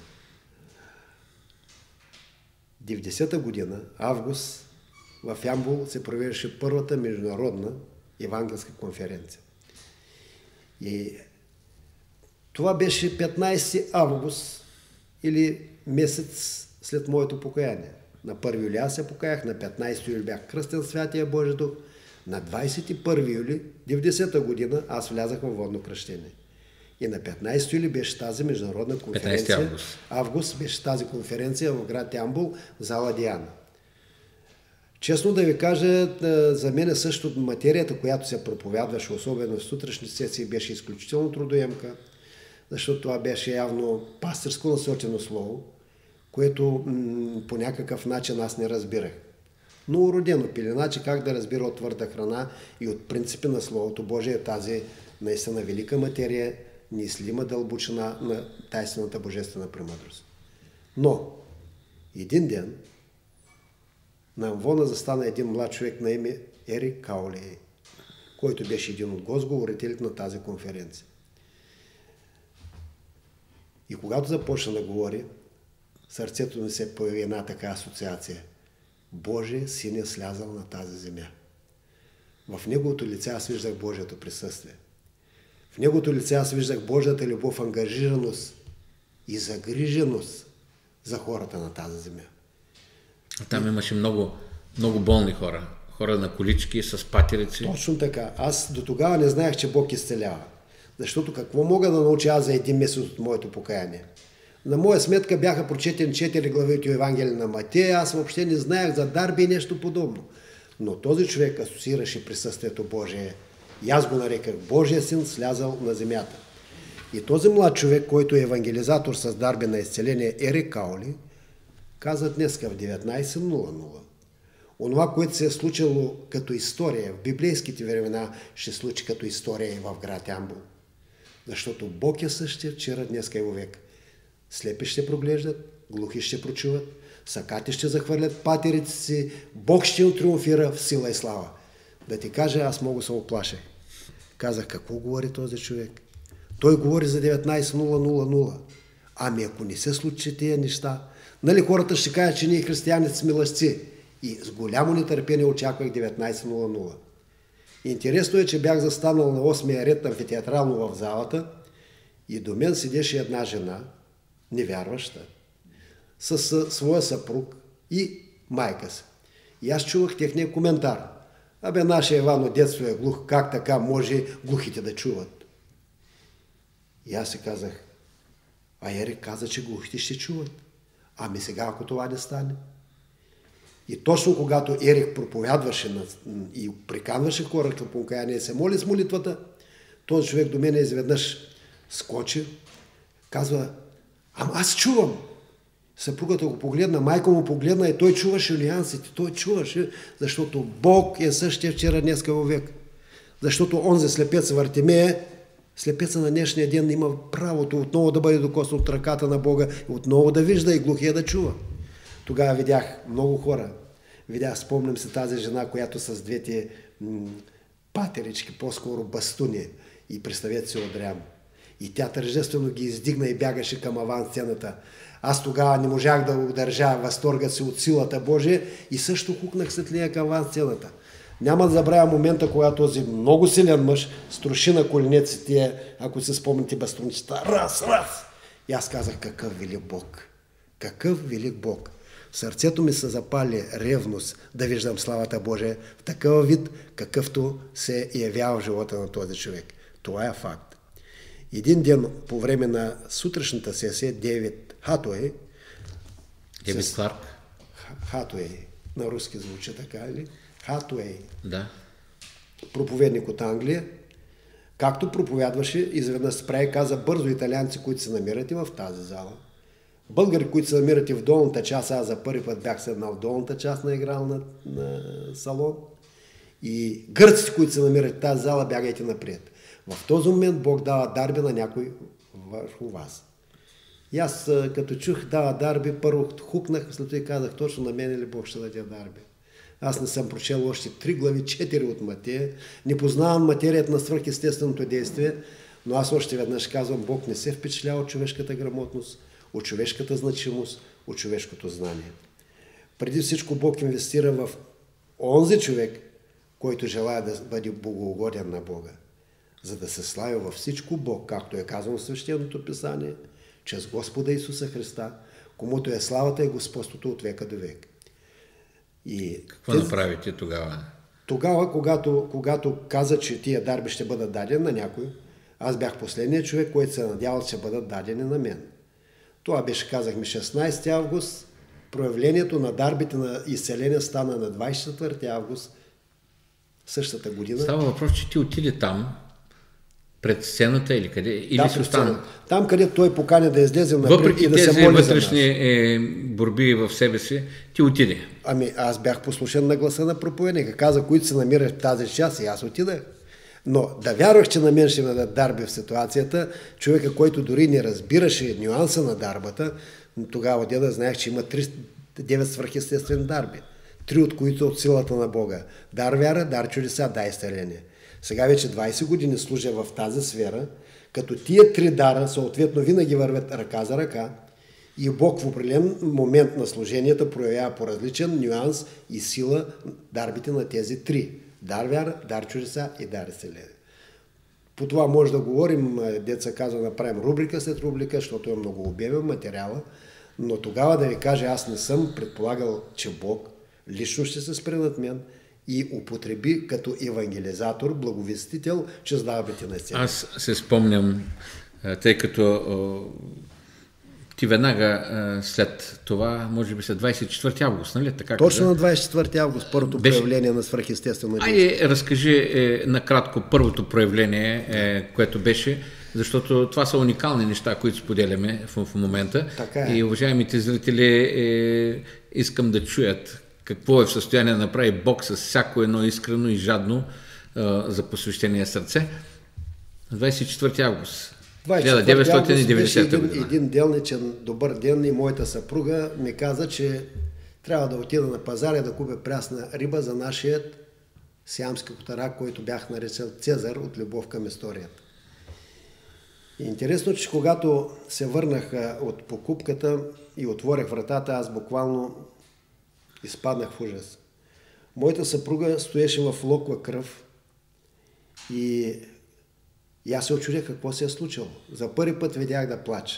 деветдесета година, август, в Ямбол се провеждаше първата международна евангелска конференция. И това беше петнайсети август или месец след моето покаяние. На първи юли аз се покаях, на петнайсети юли бях кръстен Святия Божи Дух, на двайсет и първи юли деветдесета година аз влязах във водно кръщение. И на петнайсети юли беше тази международна конференция. август. Август беше тази конференция в град Ямбол, в зала Диана. Честно да ви кажа, за мен също материята, която се проповядваше, особено в сутрешни сесии, беше изключително трудоемка, защото това беше явно пастърско насочено слово, което м- по някакъв начин аз не разбирах. Но уродено пиленаче как да разбира от твърда храна и от принципи на Словото Божие тази наистина велика материя, неислима дълбочина на тайствената божествена премъдрост. Но един ден на амвона застана един млад човек на име Ерик Каули, който беше един от гостговорителите на тази конференция. И когато започна да говори, сърцето ми се появи една така асоциация. Божие син е слязал на тази земя. В неговото лице аз виждах Божието присъствие. В неговото лице аз виждах Божията любов, ангажираност и загриженост за хората на тази земя. А там имаше много, много болни хора. Хора на колички, с патерици. Точно така. Аз до тогава не знаех, че Бог изцелява. Защото какво мога да науча аз за един месец от моето покаяние? На моя сметка бяха прочетени четири глави от Евангелие на Матея, аз въобще не знаех за дарби и нещо подобно. Но този човек асоциираше присъствието Божие. И аз го нареках Божия син, слязал на земята. И този млад човек, който е евангелизатор с дарби на изцеление, Ерик Каули, каза днеска в деветнайсет нула нула. Онова, което се е случило като история в библейските времена, ще случи като история и в град Ямбол. Защото Бог е същия вчера, днеска и вовек. Слепи ще проглеждат, глухи ще прочуват, сакати ще захвърлят патерите си, Бог ще триумфира в сила и слава. Да ти кажа, аз много се оплаших. Казах, какво говори този човек? Той говори за деветнайсет нула. Ами ако не се случи тия неща, нали хората ще кажат, че ние християните сме лъжци. И с голямо нетърпение очаквах деветнайсет нула. Интересно е, че бях застанал на осмия ред амфитеатрално в залата и до мен седеше една жена, невярваща, с своя съпруг и майка си. И аз чувах техния коментар. Абе, нашия Ивано детство е глух, как така може глухите да чуват? И аз си казах, а Ерик каза, че глухите ще чуват. Ами сега, ако това не стане? И точно когато Ерик проповядваше и приканваше хората към покаяние, се моли с молитвата, този човек до мен изведнъж скочи, казва, ама аз чувам. Съпругата го погледна, майка му погледна и той чуваше нюансите, той чуваше, защото Бог е същия вчера, днеска във век. Защото онзи слепец Вартимея, слепеца на днешния ден има правото отново да бъде докоснат от ръката на Бога и отново да вижда и глухия да чува. Тогава видях много хора. Видях, спомням се тази жена, която с двете м- патерички, по-скоро бастуни, и представете си Одрям. И тя тържествено ги издигна и бягаше към авансцената. Аз тогава не можах да удържа възторга си от силата Божия и също хукнах след нея към авансцената. Няма да забравя момента, когато този много силен мъж струши на коленеците, ако се спомните бастунчета, раз, раз. И аз казах, какъв велик Бог, какъв велик Бог. В сърцето ми се запали ревност да виждам славата Божия в такъв вид, какъвто се явява в живота на този човек. Това е факт. Един ден по време на сутрешната сесия Дейвид Хатуей, Дейвид с... Кларк. Хатуей, на руски звучи така, или? Хатуей. Да. Проповедник от Англия, както проповядваше, изведнъж спря и каза, бързо италианци, които се намирате в тази зала, българи, които се намирате в долната част, аз за първи път бях седнал в долната част на играл на, на салон, и гърците, които се намират в тази зала, бягайте напред. В този момент Бог дава дарби на някой върху вас. И аз, като чух дава дарби, първо хукнах, след това казах, точно на мен ли Бог ще даде дарби. Аз не съм прочел още три глави, четири от Матея, не познавам материята на свръхестественото действие, но аз още веднъж казвам, Бог не се впечатлява от човешката грамотност, от човешката значимост, от човешкото знание. Преди всичко Бог инвестира в онзи човек, който желая да бъде богоугоден на Бога, за да се слави във всичко Бог, както е казано в Свещеното писание, чрез Господа Исуса Христа, комуто е славата и господството от века до век. И какво тези... направите тогава? Тогава, когато, когато каза, че тия дарби ще бъдат дадени на някой, аз бях последният човек, който се надявал, че ще бъдат дадени на мен. Това беше, казахме, шестнайсети август. Проявлението на дарбите на изцеление стана на двайсет и четвърти август същата година. Става въпрос, че ти отиде там, пред сцената или къде? Или да, си остана? Там, където той поканя да излезе напред и да се моли за нас. Въпреки тези вътрешни е, борби в себе си, ти отиде. Ами аз бях послушен на гласа на проповедника. Каза, които се намират в тази част, и аз отидах. Но да вярвах, че на мен ще ме дадат дарби в ситуацията, човека, който дори не разбираше нюанса на дарбата, тогава деда знаех, че има девет свръхестествени дарби. Три от които от силата на Бога. Дар вяра, дар чудеса, дар изцеление. Сега вече двайсет години служа в тази сфера, като тия три дара съответно винаги вървят ръка за ръка и Бог в определен момент на служенията проявява по различен нюанс и сила дарбите на тези три. Дар вяра, дар чудеса и дар изцеление. По това може да говорим, деца казва, направим рубрика след рубрика, защото е много обемен материала, но тогава да ви кажа, аз не съм предполагал, че Бог лично ще се спре над мен и употреби като евангелизатор, благовестител, чрез дарбите на изцеление. Аз се спомням, тъй като ти веднага след това, може би след двайсет и четвърти август, нали? Така, точно на двайсет и четвърти август, първото беше... проявление на свръхестествено действие. Айде, разкажи е, накратко първото проявление, е, което беше, защото това са уникални неща, които споделяме в, в момента. Така е. И уважаемите зрители е, искам да чуят какво е в състояние да направи Бог с всяко едно искрено и жадно е, за посвещение сърце. двайсет и четвърти август. хиляда деветстотин и деветдесета година. Един, един делничен добър ден и моята съпруга ми каза, че трябва да отида на пазара и да купя прясна риба за нашият сиамски котарак, който бях наречен Цезар от любов към историята. И интересно, че когато се върнах от покупката и отворих вратата, аз буквално изпаднах в ужас. Моята съпруга стоеше в локва кръв и, и аз се очудих какво се е случило. За първи път видях да плача.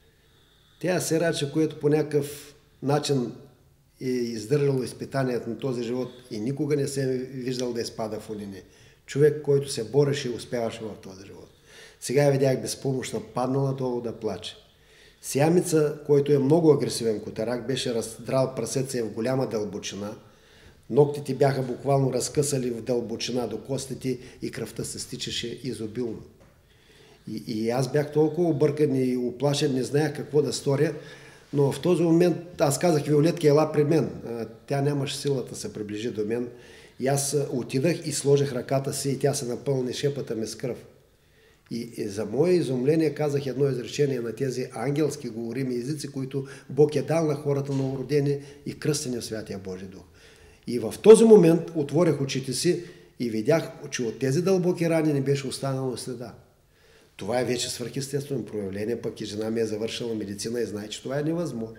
Тя се рача, което по някакъв начин е издържало изпитанието на този живот и никога не се е виждал да изпада в униние. Човек, който се бореше и успяваше в този живот. Сега я видях безпомощна, паднала долу да плаче. Сиамица, който е много агресивен котарак, беше раздрал прасеца в голяма дълбочина. Ногтите бяха буквално разкъсали в дълбочина до костите и кръвта се стичаше изобилно. И, и аз бях толкова объркан и оплашен, не знаех какво да сторя, но в този момент аз казах: Виолетка, ела при мен. Тя нямаше силата да се приближи до мен. И аз отидах и сложих ръката си и тя се напълни шепата ми с кръв. И, и за мое изумление казах едно изречение на тези ангелски говорими езици, които Бог е дал на хората новородени и кръстени в Святия Божи Дух. И в този момент отворих очите си и видях, че от тези дълбоки рани не беше останало следа. Това е вече свръхестествено проявление, пък и жена ми е завършила медицина и знае, че това е невъзможно.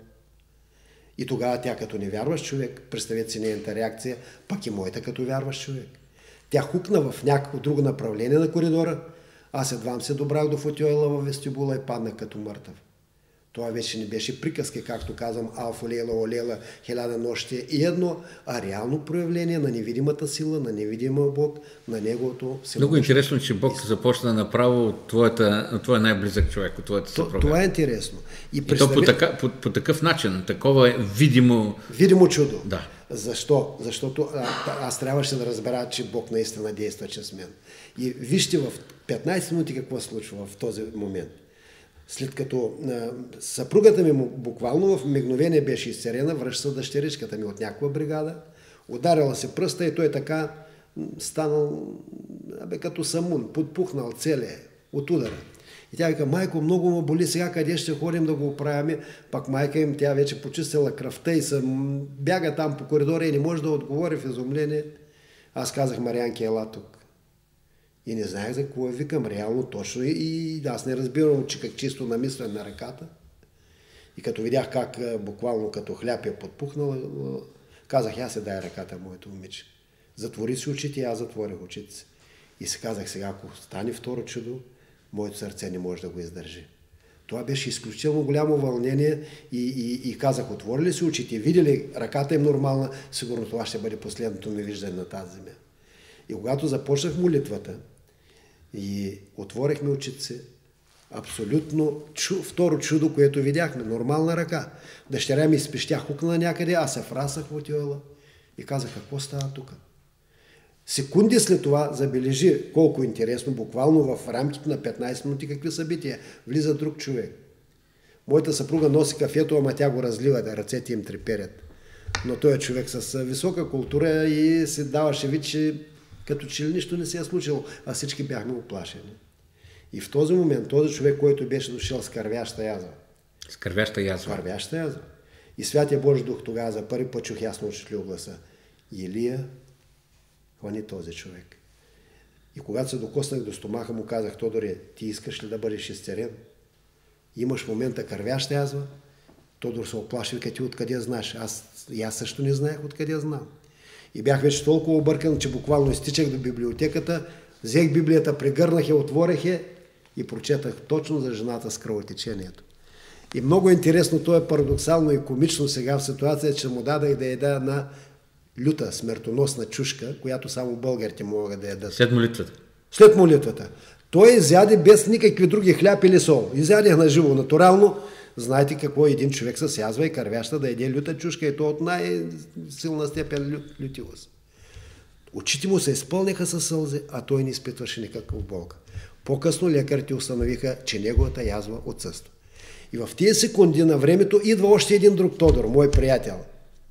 И тогава тя като невярващ човек, представете си нейната реакция, пък и моята като вярващ човек. Тя хукна в някакво друго направление на коридора, аз едвам се добрах до футюела във вестибула и паднах като мъртъв. Това вече не беше приказки, както казвам, алфа лела, олела, хиляда нощи и едно, а реално проявление на невидимата сила, на невидимия Бог, на Неговото всемогъщество. Много интересно, че Бог започна направо от твоята, от твоя най-близък човек, от твоята съпруга. Това е интересно. И, и представя... то по, така, по, по такъв начин, такова е видимо... Видимо чудо. Да. Защо? Защото а, аз трябваше да разбера, че Бог наистина действа чрез мен. И вижте в петнайсет минути какво се случва в този момент. След като а, съпругата ми буквално в мигновение беше изцерена, връща дъщеричката ми от някаква бригада, ударила се пръста и той така станал абе, като самун, подпухнал целия от удара. И тя вика: майко, много му боли, сега къде ще ходим да го оправяме? Пак майка им, тя вече почистила кръвта и се бяга там по коридора и не може да отговори в изумление. Аз казах: Марианки, ела тук. И не знаех за какво викам реално точно и, и аз не разбирам, че как чисто намислен на ръката. И като видях как буквално като хляб е подпухнала, казах: я се дай ръката, моето момиче. Затвори си очите и аз затворих очите си. И си казах: сега ако стане второ чудо, моето сърце не може да го издържи. Това беше изключително голямо вълнение и, и, и казах: отвори ли си очите, види ли ръката им нормална, сигурно това ще бъде последното ми виждане на тази земя. И когато започнах молитвата и отворихме очите си, абсолютно чу, второ чудо, което видяхме, нормална ръка. Дъщеря ми изпищя, хукна някъде, аз се врасах в отиола и казах: какво става тук? Секунди след това забележи колко интересно, буквално в рамките на петнайсет минути какви събития. Влиза друг човек. Моята съпруга носи кафето, ама тя го разлива, да ръцете им треперят. Но той е човек с висока култура и се даваше вид, че като че ли нищо не се е случило, а всички бяхме оплашени. И в този момент този човек, който беше дошъл с кървяща язва. С кървяща язва. Кървяща язва. И Святия Божи Дух тогава за първи път чух ясно отчетливо гласа: Илия, хвани този човек. И когато се докоснах до стомаха, му казах: Тодоре, ти искаш ли да бъдеш изцелен? Имаш в момента кървяща язва? Тодор се оплаши, вика: ти откъде знаеш? Аз, и аз също не знаех откъде знам. И бях вече толкова объркан, че буквално изтичах до библиотеката, взех Библията, прегърнах я, отворих я и прочетах точно за жената с кръвотечението. И много интересно, то е парадоксално и комично сега в ситуация, че му дадах да яда една люта, смертоносна чушка, която само българите могат да ядат. След молитвата? След молитвата. Той изяде без никакви други хляб или сол. Изядех на живо, натурално. Знаете какво е един човек с язва и кървяща да яде люта чушка, и то от най-силна степен лют, лютивост. Очите му се изпълниха със сълзи, а той не изпитваше никаква болка. По-късно лекарите установиха, че неговата язва отсъства. И в тези секунди на времето идва още един друг Тодор, мой приятел.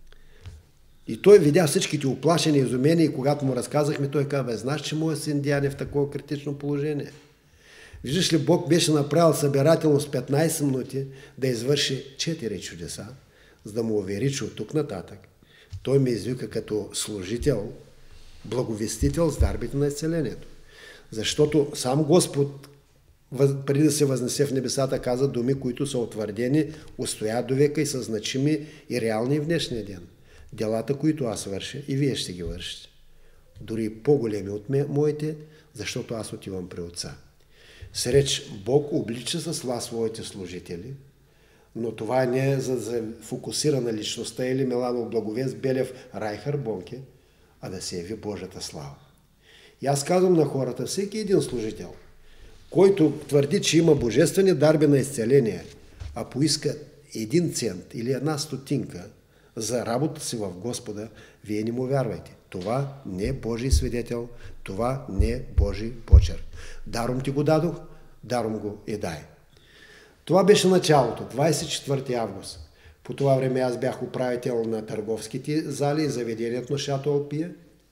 И той видя всичките оплашени, изумени, и когато му разказахме, той каза: знаеш, че моят син Диан е в такова критично положение? Виждаш ли, Бог беше направил събирателност петнайсет минути да извърши четири чудеса, за да му увери, че от тук нататък той ме извика като служител, благовестител с дарбите на изцелението. Защото сам Господ, преди да се възнесе в небесата, каза думи, които са утвърдени, устоят до века и са значими и реални в днешния ден. Делата, които аз върша, и вие ще ги вършите. Дори по-големи от моите, защото аз отивам при Отца. Среч Бог облича с власт своите служители, но това не е за да фокусира на личността или Миланов Благовест, Белев, Райхар Бонке, а да се яви Божията слава. И аз казвам на хората, всеки един служител, който твърди, че има божествени дарби на изцеление, а поиска един цент или една стотинка за работа си в Господа, вие не му вярвайте. Това не е Божий свидетел, това не е Божий почерк. Даром ти го дадох, даром го и дай. Това беше началото, двайсет и четвърти август. По това време аз бях управител на търговските зали и заведението на Шато Алпия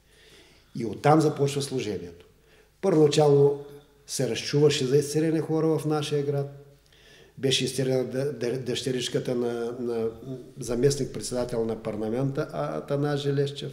и оттам започва служението. Първоначално се разчуваше за изцелени хора в нашия град. Беше изцелена дъщеричката на, на заместник-председател на парламента Атанас Желещев.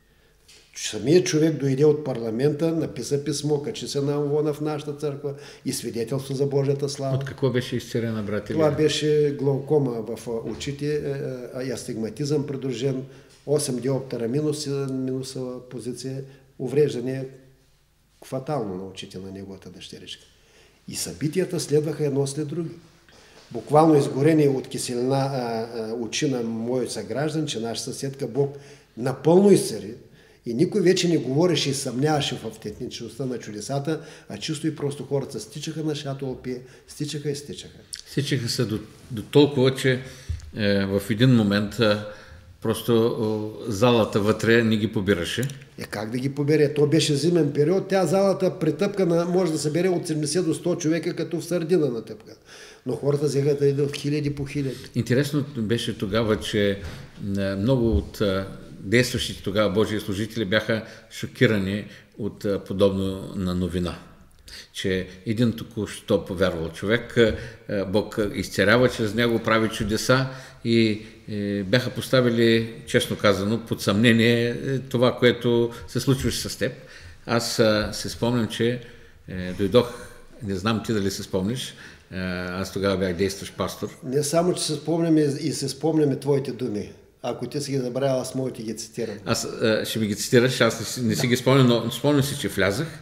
Самият човек дойде от парламента, написа писмо, качи се на амвона в нашата църква и свидетелство за Божията слава. От какво беше изцелена, брат? Това беше глаукома в очите и астигматизъм придружен, осем диоптера минус, минусова позиция, увреждане фатално на очите на неговата дъщеричка. И събитията следваха едно след други. Буквално изгорени от киселина а, а, очи на моят съграждан, че наша съседка Бог напълно изцери и никой вече не говореше и съмняваше в автентичността на чудесата, а чисто и просто хората стичаха на Шато Алпие, стичаха и стичаха. Стичаха се до, до толкова, че е, в един момент е, просто е, залата вътре не ги побираше. Е, как да ги побере? То беше зимен период, тя залата притъпкана може да събере от седемдесет до сто човека, като в сърдина на тъпка. Но хората взеха да идват хиляди по хиляди. Интересно беше тогава, че много от действащите тогава Божии служители бяха шокирани от подобно на новина. Че един току-що повярвал човек, Бог изцелява чрез него, прави чудеса и бяха поставили, честно казано, под съмнение това, което се случваше с теб. Аз се спомням, че дойдох, не знам ти дали се спомниш, аз тогава бях действащ пастор. Не само, че се спомняме и се спомняме твоите думи. Ако ти си ги забравял, аз мога да ги цитирам. Аз а, ще ми ги цитираш, аз не, не си ги спомням, но спомням си, че влязах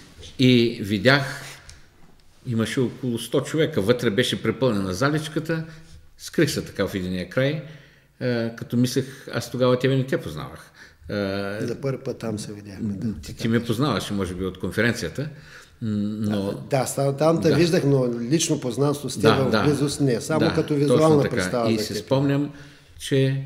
и видях, имаше около сто човека, вътре беше препълнена заличката, скрих се така в единия край, а, като мислех, аз тогава тебе не те познавах. А, За първи път там се видяхме. Да, ти, ти ме познаваш, може би, от конференцията. Но... Да, там те да. Виждах, но лично познанство с теб да, в да, близост не, само да, като визуална представа. И се спомням, че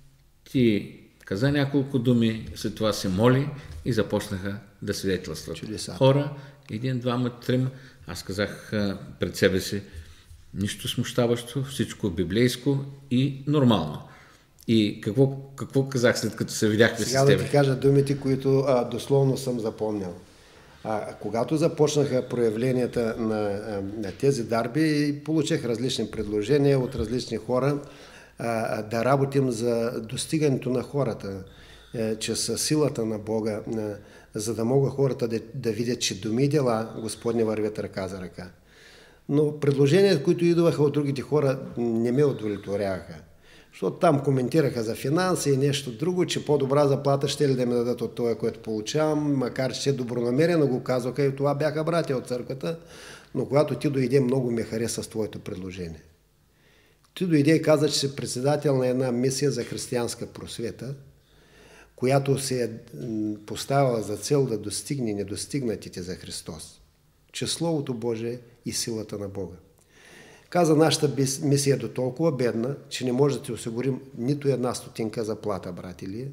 ти каза няколко думи, след това се моли и започнаха да свидетелстват. Чудеса. Хора, един, двама, трима, аз казах пред себе си, нищо смущаващо, всичко библейско и нормално. И какво, какво казах след като се видяхте Сега с тебе? Сега да ти кажа думите, които а, дословно съм запомнял. А, когато започнаха проявленията на, на тези дарби, получих различни предложения от различни хора а, да работим за достигането на хората, е, че със силата на Бога, е, за да могат хората да, да видят, че думи и дела Господни вървят ръка за ръка. Но предложенията, които идваха от другите хора, не ме удовлетворяваха. Защото там коментираха за финанси и нещо друго, че по-добра заплата ще ли да ми дадат от това, което получавам, макар че добронамерено го казваха и това бяха братя от църквата, но когато ти дойде, много ме хареса с твоето предложение. Ти дойде и каза, че си председател на една мисия за християнска просвета, която се е поставила за цел да достигне недостигнатите за Христос, че Словото Божие и силата на Бога. Каза, нашата мисия е до толкова бедна, че не може да ти осигурим нито една стотинка заплата, брат Илия.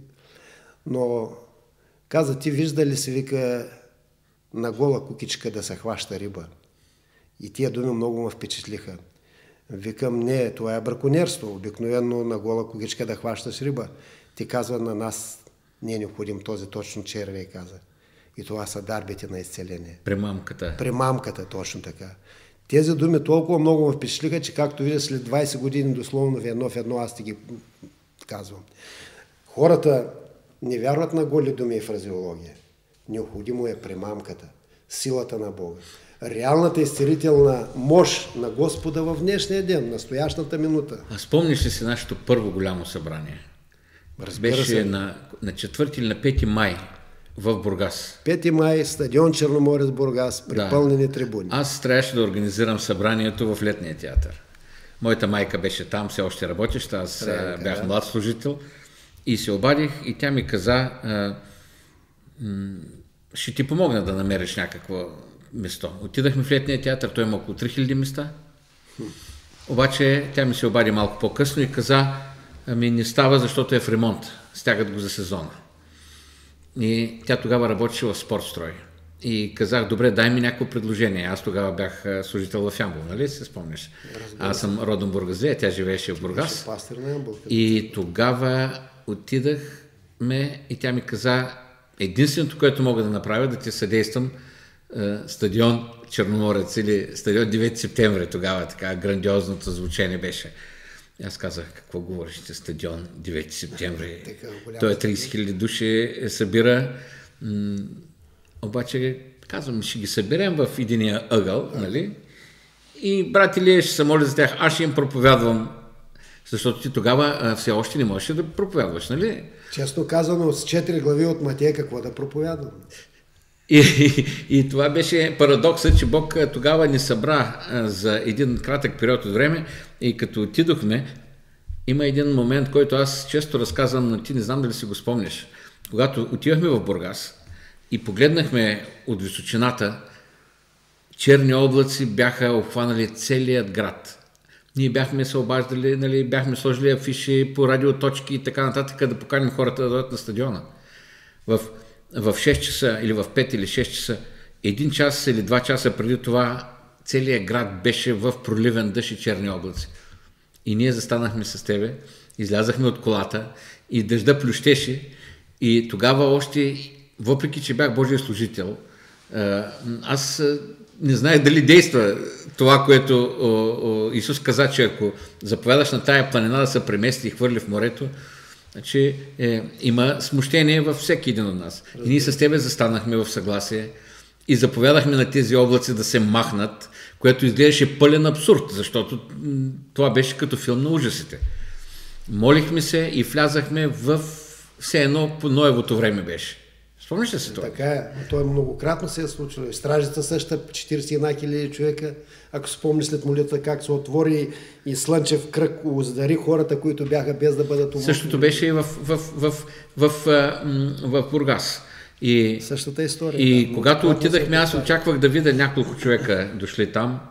Но каза, ти вижда ли се, вика, на гола кукичка да се хваща риба? И тия думи много ме впечатлиха. Викам, не, това е браконьерство. Обикновено на гола кукичка да хващаш риба. Ти казва, на нас не е необходим този точно червей, каза. И това са дарбите на изцеление. Премамката. Премамката, точно така. Тези думи толкова много ме впечатлиха, че както видя след двайсет години дословно в едно в едно аз ти ги казвам. Хората не вярват на голи думи и фразеология. Необходимо е премамката, силата на Бога. Реалната изцелителна мощ на Господа в днешния ден, настоящата минута. А спомниш ли си нашето първо голямо събрание? Разбира Беше се. на, на четвърти или на пети май в Бургас. пети май, стадион Черноморец, Бургас, припълнени Да. трибуни. Аз трябваше да организирам събранието в летния театър. Моята майка беше там, все още работеща, аз Тренка, бях да. млад служител и се обадих и тя ми каза, а, м, ще ти помогна да намериш някакво место. Отидахме в летния театър, той има около три хиляди места. Обаче тя ми се обади малко по-късно и каза, ами не става, защото е в ремонт. Стягат го за сезона. И тя тогава работеше в Спортстрой. И казах, добре, дай ми някакво предложение. Аз тогава бях а, служител в Ямбол, нали се спомняш? Аз съм родом бургазлия, тя живееше в Бургас. Пастор на Ямбол. И тогава отидахме и тя ми каза, единственото, което мога да направя, да ти съдействам, е, стадион Черноморец или стадион девети септември, тогава така грандиозното звучение беше. И аз казах, какво говориш, че стадион девети септември? Той е трийсет хиляди души събира. М- обаче казвам, ще ги съберем в единия ъгъл, нали? И брат Илия ще се моля за тях, аз ще им проповядвам, защото ти тогава а, все още не можеш да проповядваш, нали? Честно казано, с четири глави от Матея, какво да проповядвам? И, и, и това беше парадоксът, че Бог а, тогава ни събра а, за един кратък период от време и като отидохме, има един момент, който аз често разказвам, но ти не знам дали си го спомняш. Когато отивахме в Бургас и погледнахме от височината, черни облаци бяха обхванали целият град. Ние бяхме се обаждали, нали, бяхме сложили афиши по радиоточки и така нататък, да поканим хората да дойдат на стадиона. В, в шест часа или в пет или шест часа, един час или два часа преди това, целият град беше в проливен дъжд и черни облаци. И ние застанахме с тебе, излязахме от колата и дъжда плющеше и тогава още, въпреки че бях Божия служител, аз не знаех дали действа това, което о, о, Исус каза, че ако заповядаш на тая планина да се премести и хвърли в морето, значи е, има смущение във всеки един от нас. И ние с тебе застанахме в съгласие и заповядахме на тези облаци да се махнат, което изглеждаше пълен абсурд, защото м, това беше като филм на ужасите. Молихме се и влязахме в все едно по Ноевото време беше. Спомниш ли си това? Така е, но той многократно се е случило. И стражица същата, четирийсет и една хиляди човека, ако спомниш след молитва как се отвори и слънчев кръг оздари хората, които бяха без да бъдат уморени. Същото беше и в, в, в, в, в, в Бургас. И, същата история. и да, когато многократно отидахме, се аз очаквах да видя няколко човека дошли там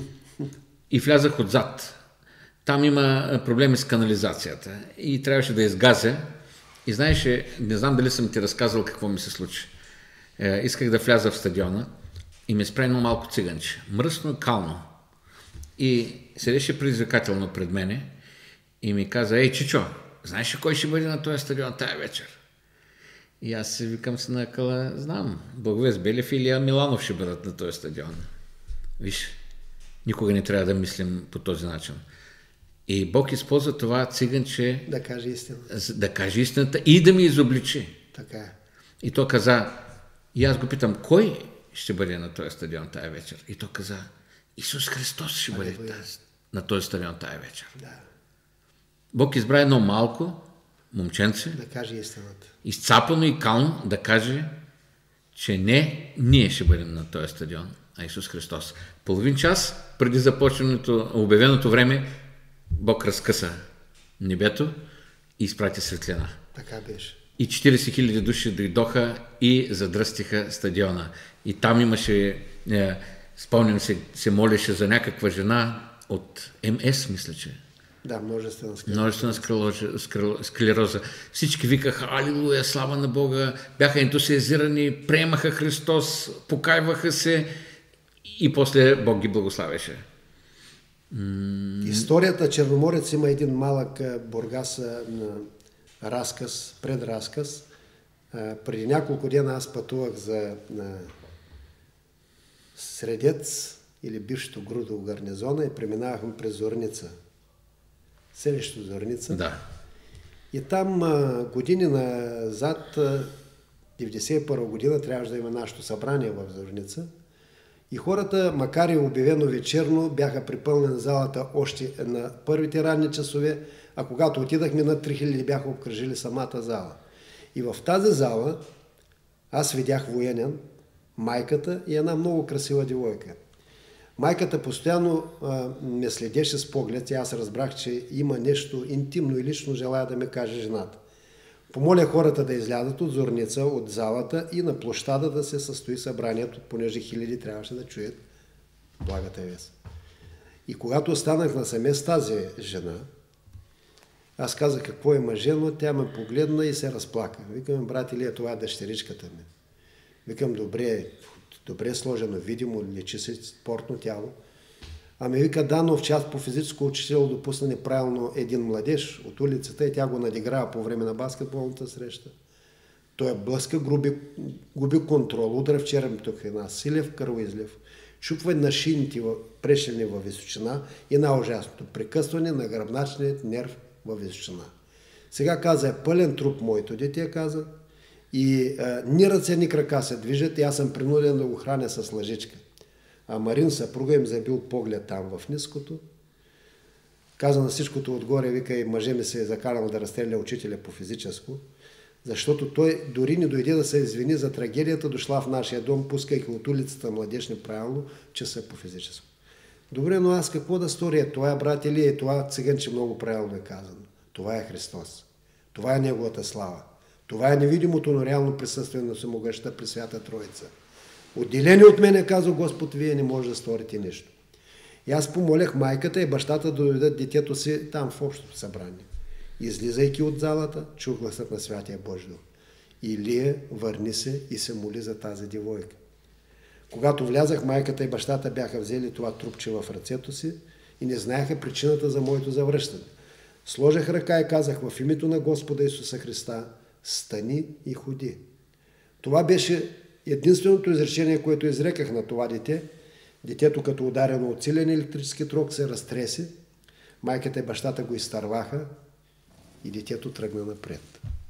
и влязах отзад. Там има проблеми с канализацията и трябваше да изгазя. И знаеш, не знам дали съм ти разказал какво ми се случи. Е, исках да вляза в стадиона и ме спре едно малко циганче. Мръсно и кално. И седеше предизвикателно пред мене и ми каза, ей, Чичо, знаеш ли кой ще бъде на този стадион тая вечер? И аз си викам се накъла, знам, Благовест Белев или Илия Миланов ще бъдат на този стадион. Виж, никога не трябва да мислим по този начин. И Бог използва това циганче да каже истината. да каже истината и да ми изобличи. Така е. И то каза, и аз го питам, кой ще бъде на този стадион тая вечер? И то каза, Исус Христос ще бъде Алелуя. на този стадион тая вечер. Да, Бог избра едно малко момченце, да каже истината. изцапано и кално, да каже, че не ние ще бъдем на този стадион, а Исус Христос. Половин час преди започването, обявеното време, Бог разкъса небето и изпрати светлина. Така беше. И четирийсет хиляди души дойдоха и задръстиха стадиона. И там имаше, е, спомням се, се молеше за някаква жена от Ем Ес, мисля, че. Да, множествена склероза. Множествена склероза, склероза. Всички викаха, алилуя, слава на Бога, бяха ентусиазирани, приемаха Христос, покайваха се и после Бог ги благославяше. Историята Черноморец има един малък Бургас на разказ, предразказ. А, преди няколко дена аз пътувах за на Средец или бившето Грудово гарнизона и преминавахме през Зорница. Селището Зорница. Да. И там а, години назад, деветдесет и първа година, трябваше да има нашето събрание в Зорница. И хората, макар и обявено вечерно, бяха припълнени залата още на първите ранни часове, а когато отидахме, над три хиляди бяха обкръжили самата зала. И в тази зала аз видях военен, майката и една много красива девойка. Майката постоянно а, ме следеше с поглед и аз разбрах, че има нещо интимно и лично желая да ми каже жената. Помоля хората да излязат от Зорница, от залата и на площада да се състои събранието, понеже хиляди трябваше да чуят благата вест. И когато останах насаме с тази жена, аз казах какво е мъже, но тя ме погледна и се разплака. Викам, брат Илия, това е дъщеричката ми. Викам, добре, добре сложено, видимо, лечи се спортно тяло. Ами вика, да, но в час по физическо учителство допусна неправилно един младеж от улицата и тя го надиграва по време на баскетболната среща. Той блъска, губи, губи контрол, удра в черепното хрена, силев кръвоизлив, чупва на шините прешени във височина и най-ужасното прекъсване на гръбначния нерв във височина. Сега каза, е пълен труп моето дете, каза, и а, ни ръце, ни крака се движат и аз съм принуден да го храня с лъжичка. А Марин, съпруга, им забил поглед там в ниското. Каза на всичкото отгоре, вика, и мъже ми се е закарал да разстреля учителя по физическо, защото той дори не дойде да се извини за трагедията, дошла в нашия дом, пускайки от улицата младеж неправилно, че са по физическо. Добре, но аз какво да сторя? Това е брат Илия, това циганче много правилно е казано. Това е Христос. Това е Неговата слава. Това е невидимото, но реално присъствие на Всемогъщата Пресвята Троица. Отделени от мене, казва Господ, вие не може да сторите нищо. И аз помолях майката и бащата да доведат детето си там в общото събрание. Излизайки от залата, чух гласът на Святия Божи Дух. Илия, върни се и се моли за тази девойка. Когато влязах, майката и бащата бяха взели това трупче в ръцето си и не знаеха причината за моето завръщане. Сложих ръка и казах, в името на Господа Исуса Христа, стани и ходи. Това беше единственото изречение, което изреках на това дете. Детето, като ударено от силен електрически ток, се разтресе. Майката и бащата го изтърваха и детето тръгна напред.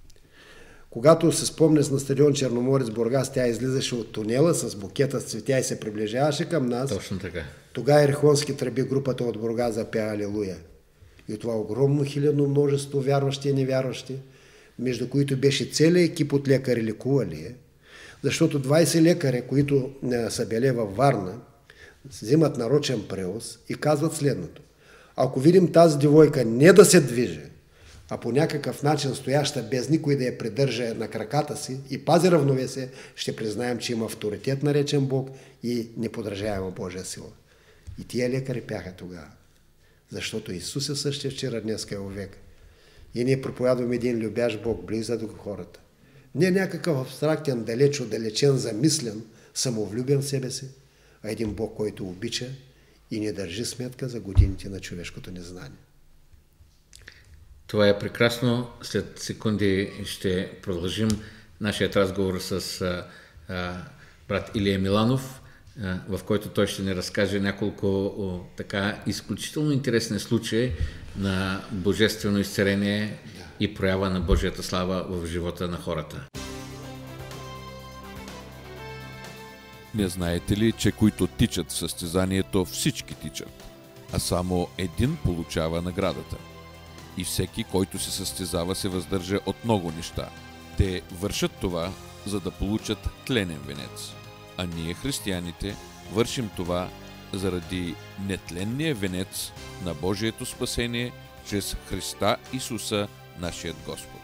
Когато се спомня на стадион Черноморец Бургас, тя излизаше от тунела с букета с цветя и се приближаваше към нас. Точно така. Тогава ерхонски тръби групата от Бургас запя Алилуя. И от това огромно хилядно множество вярващи и невярващи, между които беше целият екип от лекари лекували, защото двайсет лекари, които са били във Варна, взимат нарочен превоз и казват следното. Ако видим тази девойка не да се движи, а по някакъв начин стояща без никой да я придържа на краката си и пази равновесие, ще признаем, че има авторитет наречен Бог и неподражаема Божия сила. И тия лекари пяха тогава. Защото Исус е същия вчера, днеска и век. И ние проповядваме един любящ Бог, близо до хората. Не някакъв абстрактен, далеч отдалечен, замислен, самовлюбен в себе си, а един Бог, който обича и не държи сметка за годините на човешкото незнание. Това е прекрасно. След секунди ще продължим нашият разговор с а, а, брат Илия Миланов, а, в който той ще ни разкаже няколко о, така изключително интересни случаи на божествено изцеление да. И проява на Божията слава в живота на хората. Не знаете ли, че които тичат в състезанието, всички тичат, а само един получава наградата? И всеки, който се състезава, се въздържа от много неща. Те вършат това, за да получат тленен венец. А ние, християните, вършим това заради нетленния венец на Божието спасение чрез Христа Исуса, нашият Господ.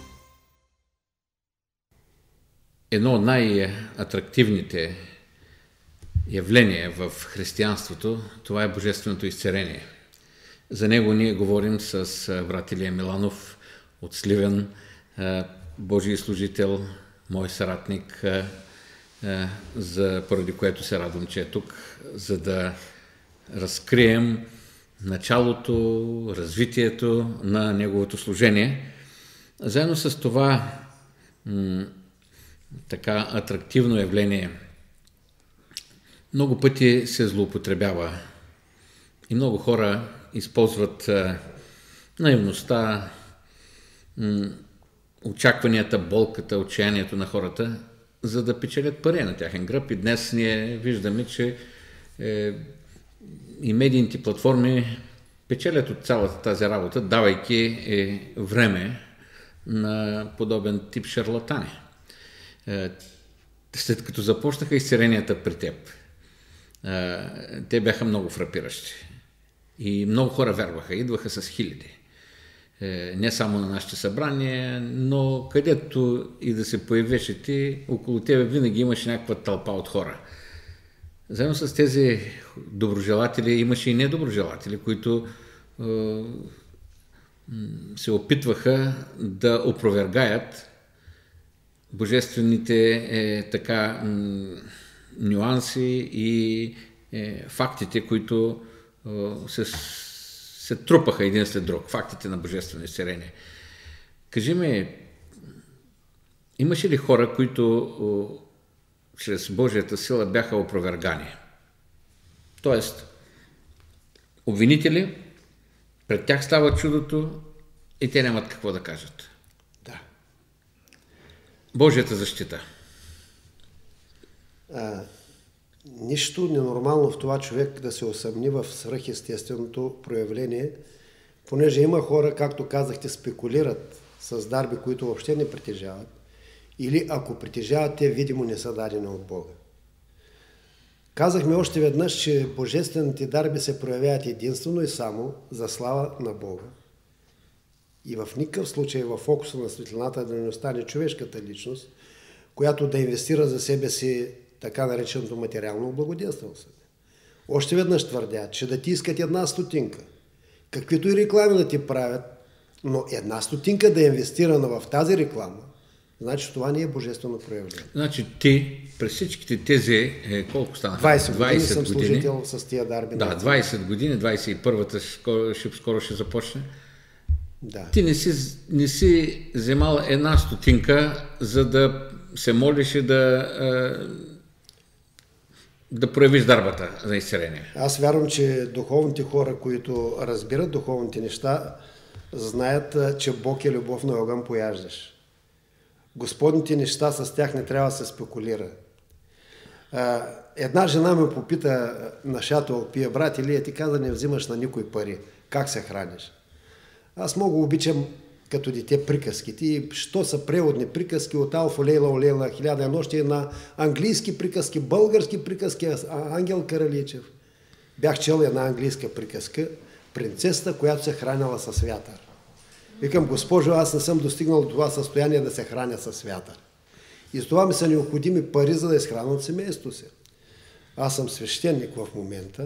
Едно от най-атрактивните явления в християнството, това е божественото изцеление. За него ние говорим с брат Илия Миланов от Сливен, Божий служител, мой съратник, за, поради което се радвам, че е тук, за да разкрием началото, развитието на неговото служение. Заедно с това така атрактивно явление, много пъти се злоупотребява и много хора използват а, наивността, м- очакванията, болката, отчаянието на хората, за да печелят пари на тяхен гръб. И днес ние виждаме, че е, и медийните платформи печелят от цялата тази работа, давайки е, време на подобен тип шарлатани. Е, след като започнаха изцеренията при теб, е, те бяха много фрапиращи. И много хора вярваха, идваха с хиляди. Е, не само на нашите събрания, но където и да се появеше ти, около тебе винаги имаше някаква тълпа от хора. Заедно с тези доброжелатели имаше и недоброжелатели, които е, се опитваха да опровергаят божествените е, така м, нюанси и е, фактите, които е, се, се трупаха един след друг, фактите на божествено изцеление. Кажи ми, имаше ли хора, които чрез Божията сила бяха опровергани? Тоест, обвинители, пред тях става чудото и те нямат какво да кажат. Да. Божията защита. А, нищо ненормално в това човек да се усъмни в свръхестественото проявление, понеже има хора, както казахте, спекулират с дарби, които въобще не притежават, или ако притежават, те видимо не са дадени от Бога. Казахме още веднъж, че божествените дарби се проявяват единствено и само за слава на Бога. И в никакъв случай в фокуса на светлината да не остане човешката личност, която да инвестира за себе си така нареченото материално облагодетелстване. Още веднъж твърдя, че да ти искат една стотинка, каквито и реклами да ти правят, но една стотинка да е инвестирана в тази реклама, значи това не е божествено проявление. Значи ти през всичките тези, е, колко станаха? двайсет години съм служител с тия дарби. Да, двайсет години, двайсет и първата скоро ще, скоро ще започне. Да. Ти не си, не си вземал една стотинка, за да се молиш и да, да проявиш дарбата за изцеление. Аз вярвам, че духовните хора, които разбират духовните неща, знаят, че Бог е любов на огън пояждаш. Господните неща, с тях не трябва да се спекулира. Една жена ме попита на шатол, пия, брат Илия, ти каза, не взимаш на никой пари. Как се храниш? Аз много обичам като дете приказките. И що са преводни приказки от Алфа Лейла Олейла, хиляда и нощи, на английски приказки, български приказки, Ангел Караличев. Бях чел една английска приказка, принцесата, която се хранила със вятър. Викам, госпожо, аз не съм достигнал до това състояние да се храня със вятър. И с това ми са необходими пари, за да изхранвам семейството си. Аз съм свещеник в момента,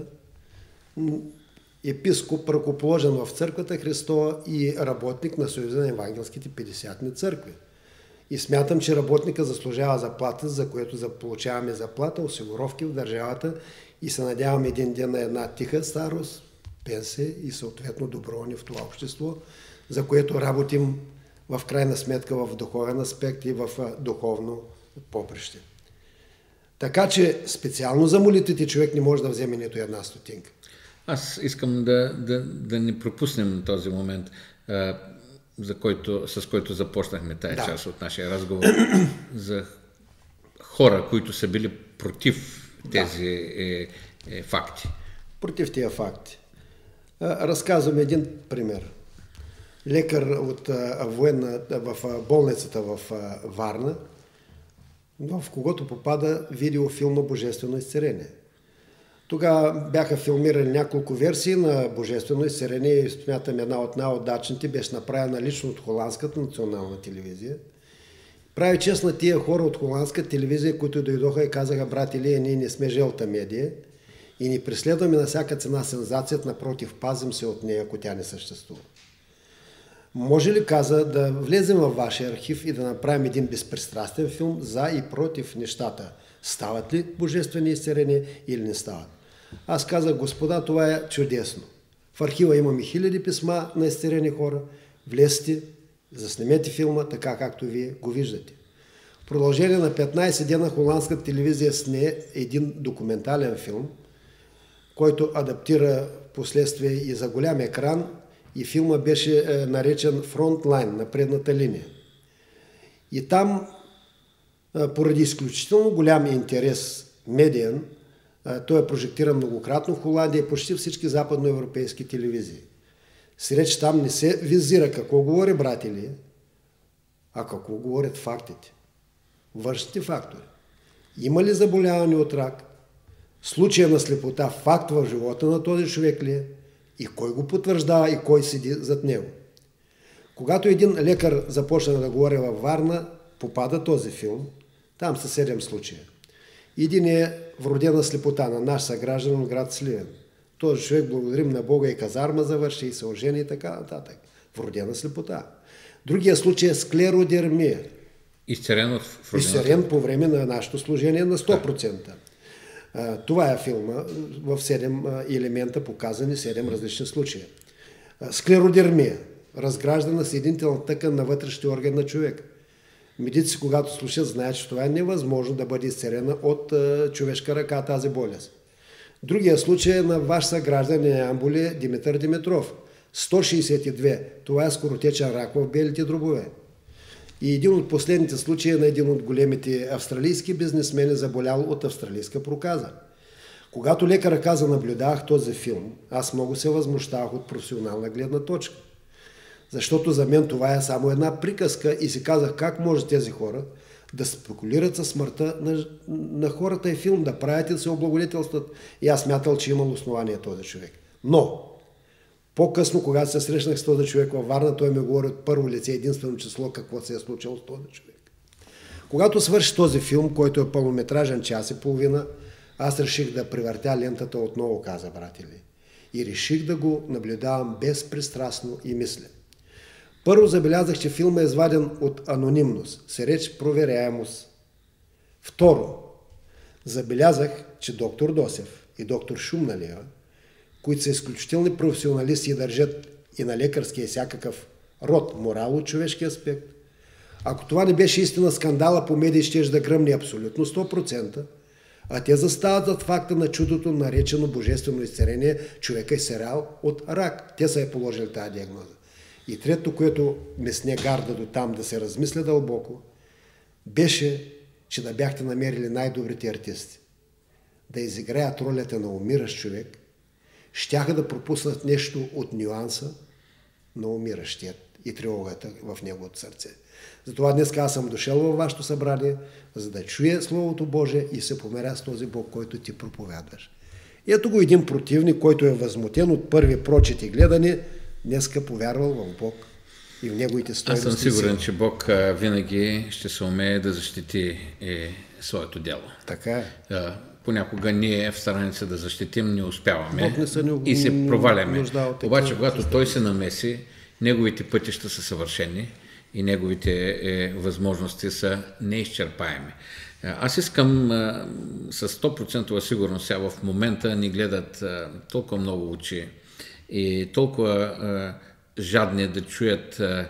епископ, ръкоположен в църквата Христова и работник на Съюза на евангелските петдесятни църкви. И смятам, че работника заслужава заплата, за което получаваме заплата, осигуровки в държавата и се надявам един ден на една тиха старост, пенсия и съответно доброволни в това общество, за което работим в крайна сметка в духовен аспект и в духовно поприще. Така че специално за молитвите човек не може да вземе нито една стотинка. Аз искам да, да, да не пропуснем този момент, а, за който, с който започнахме тая да. част от нашия разговор, за хора, които са били против тези да. е, е, факти. Против тези факти. Разказвам един пример. Лекар от военна, в болницата в Варна, в когото попада видеофилма Божествено изцеление. Тогава бяха филмирани няколко версии на Божествено изцеление и смятам една от най-удачните беше направена лично от холандската национална телевизия. Прави чест на тия хора от холандска телевизия, които дойдоха и казаха, брат Илия, ние не сме жълта медия и ни преследваме на всяка цена сензацията, напротив, пазим се от нея, ако тя не съществува. Може ли, каза, да влезем във вашия архив и да направим един безпристрастен филм за и против нещата? Стават ли божествени изцеления или не стават? Аз казах, господа, това е чудесно. В архива имаме хиляди писма на изцелени хора. Влезте, заснемете филма така, както вие го виждате. В продължение на петнайсет дена холандската телевизия сне един документален филм, който адаптира последствие и за голям екран, и филма беше е, наречен Фронтлайн, на предната линия. И там, е, поради изключително голям интерес медиен, е, той е прожектиран многократно в Холандия и почти всички западноевропейски телевизии. Сиреч там не се визира какво говори братели, а какво говорят фактите. Външните фактори. Има ли заболяване от рак? Случая на слепота факт в живота на този човек ли е? И кой го потвърждава и кой седи зад него? Когато един лекар започна да говори във Варна, попада този филм. Там са седем случая. Един е вродена слепота на наш съграждан от град Сливен. Този човек, благодарим на Бога, и казарма завърши, и се ожени и така нататък. Вродена слепота. Другия случай е склеродермия. Изцерен от вродената. Изцерен по време на нашето служение на сто процента. Да. Това е филма в седем елемента, показани седем различни случаи. Склеродермия. Разграждана съединителна тъкан на вътрешния орган на човек. Медици, когато слушат, знаят, че това е невъзможно да бъде изцерена от човешка ръка тази болест. Другия случай е на ваш съгражданин Амбуле Димитър Димитров. сто шейсет и две. Това е скоротечен рак в белите дробове. И един от последните случаи е на един от големите австралийски бизнесмени, заболял от австралийска проказа. Когато лекарът каза, наблюдавах този филм, аз много се възмущавах от професионална гледна точка. Защото за мен това е само една приказка и си казах, как може тези хора да спекулират със смъртта на, на хората и филм, да правят и да се облагодетелстват. И аз смятал, че имал основание този човек. Но по-късно, когато се срещнах с този човек във Варна, той ми говори от първо лице единствено число какво се е случило с този човек. Когато свърши този филм, който е пълнометражен час и половина, аз реших да превъртя лентата отново, каза братели. И реших да го наблюдавам безпристрастно и мисля. Първо забелязах, че филма е изваден от анонимност, се реч проверяемост. Второ, забелязах, че доктор Досев и доктор Шумналиева, които са изключителни професионалисти и държат и на лекарския и всякакъв род морал от човешки аспект, ако това не беше истина, скандала по медии щеше да гръмне абсолютно сто процента, а те застават зад факта на чудото, наречено божествено изцеление, човека е сериал от рак. Те са е положили тази диагноза. И трето, което ме сне гарда до там да се размисля дълбоко, беше, че да бяхте намерили най-добрите артисти. Да изиграят ролята на умиращ човек, щяха да пропуснат нещо от нюанса на умиращият и тревогата в неговото сърце. Затова днес аз съм дошъл във вашето събрание, за да чуя Словото Божие и се померя с този Бог, който ти проповядваш. Ето го един противник, който е възмутен от първи прочит и гледане, днеска повярвал в Бог и в неговите стойности. Аз съм сигурен, че Бог винаги ще се умее да защити е, своето дело. Така е. Понякога ние в стараница да защитим не успяваме не са, не, и се проваляме. Обаче, когато състав. Той се намеси, неговите пътища са съвършени и неговите е, възможности са неизчерпаеми. Аз искам а, с сто процента сигурност, сега в момента ни гледат а, толкова много очи и толкова а, жадни да чуят, а,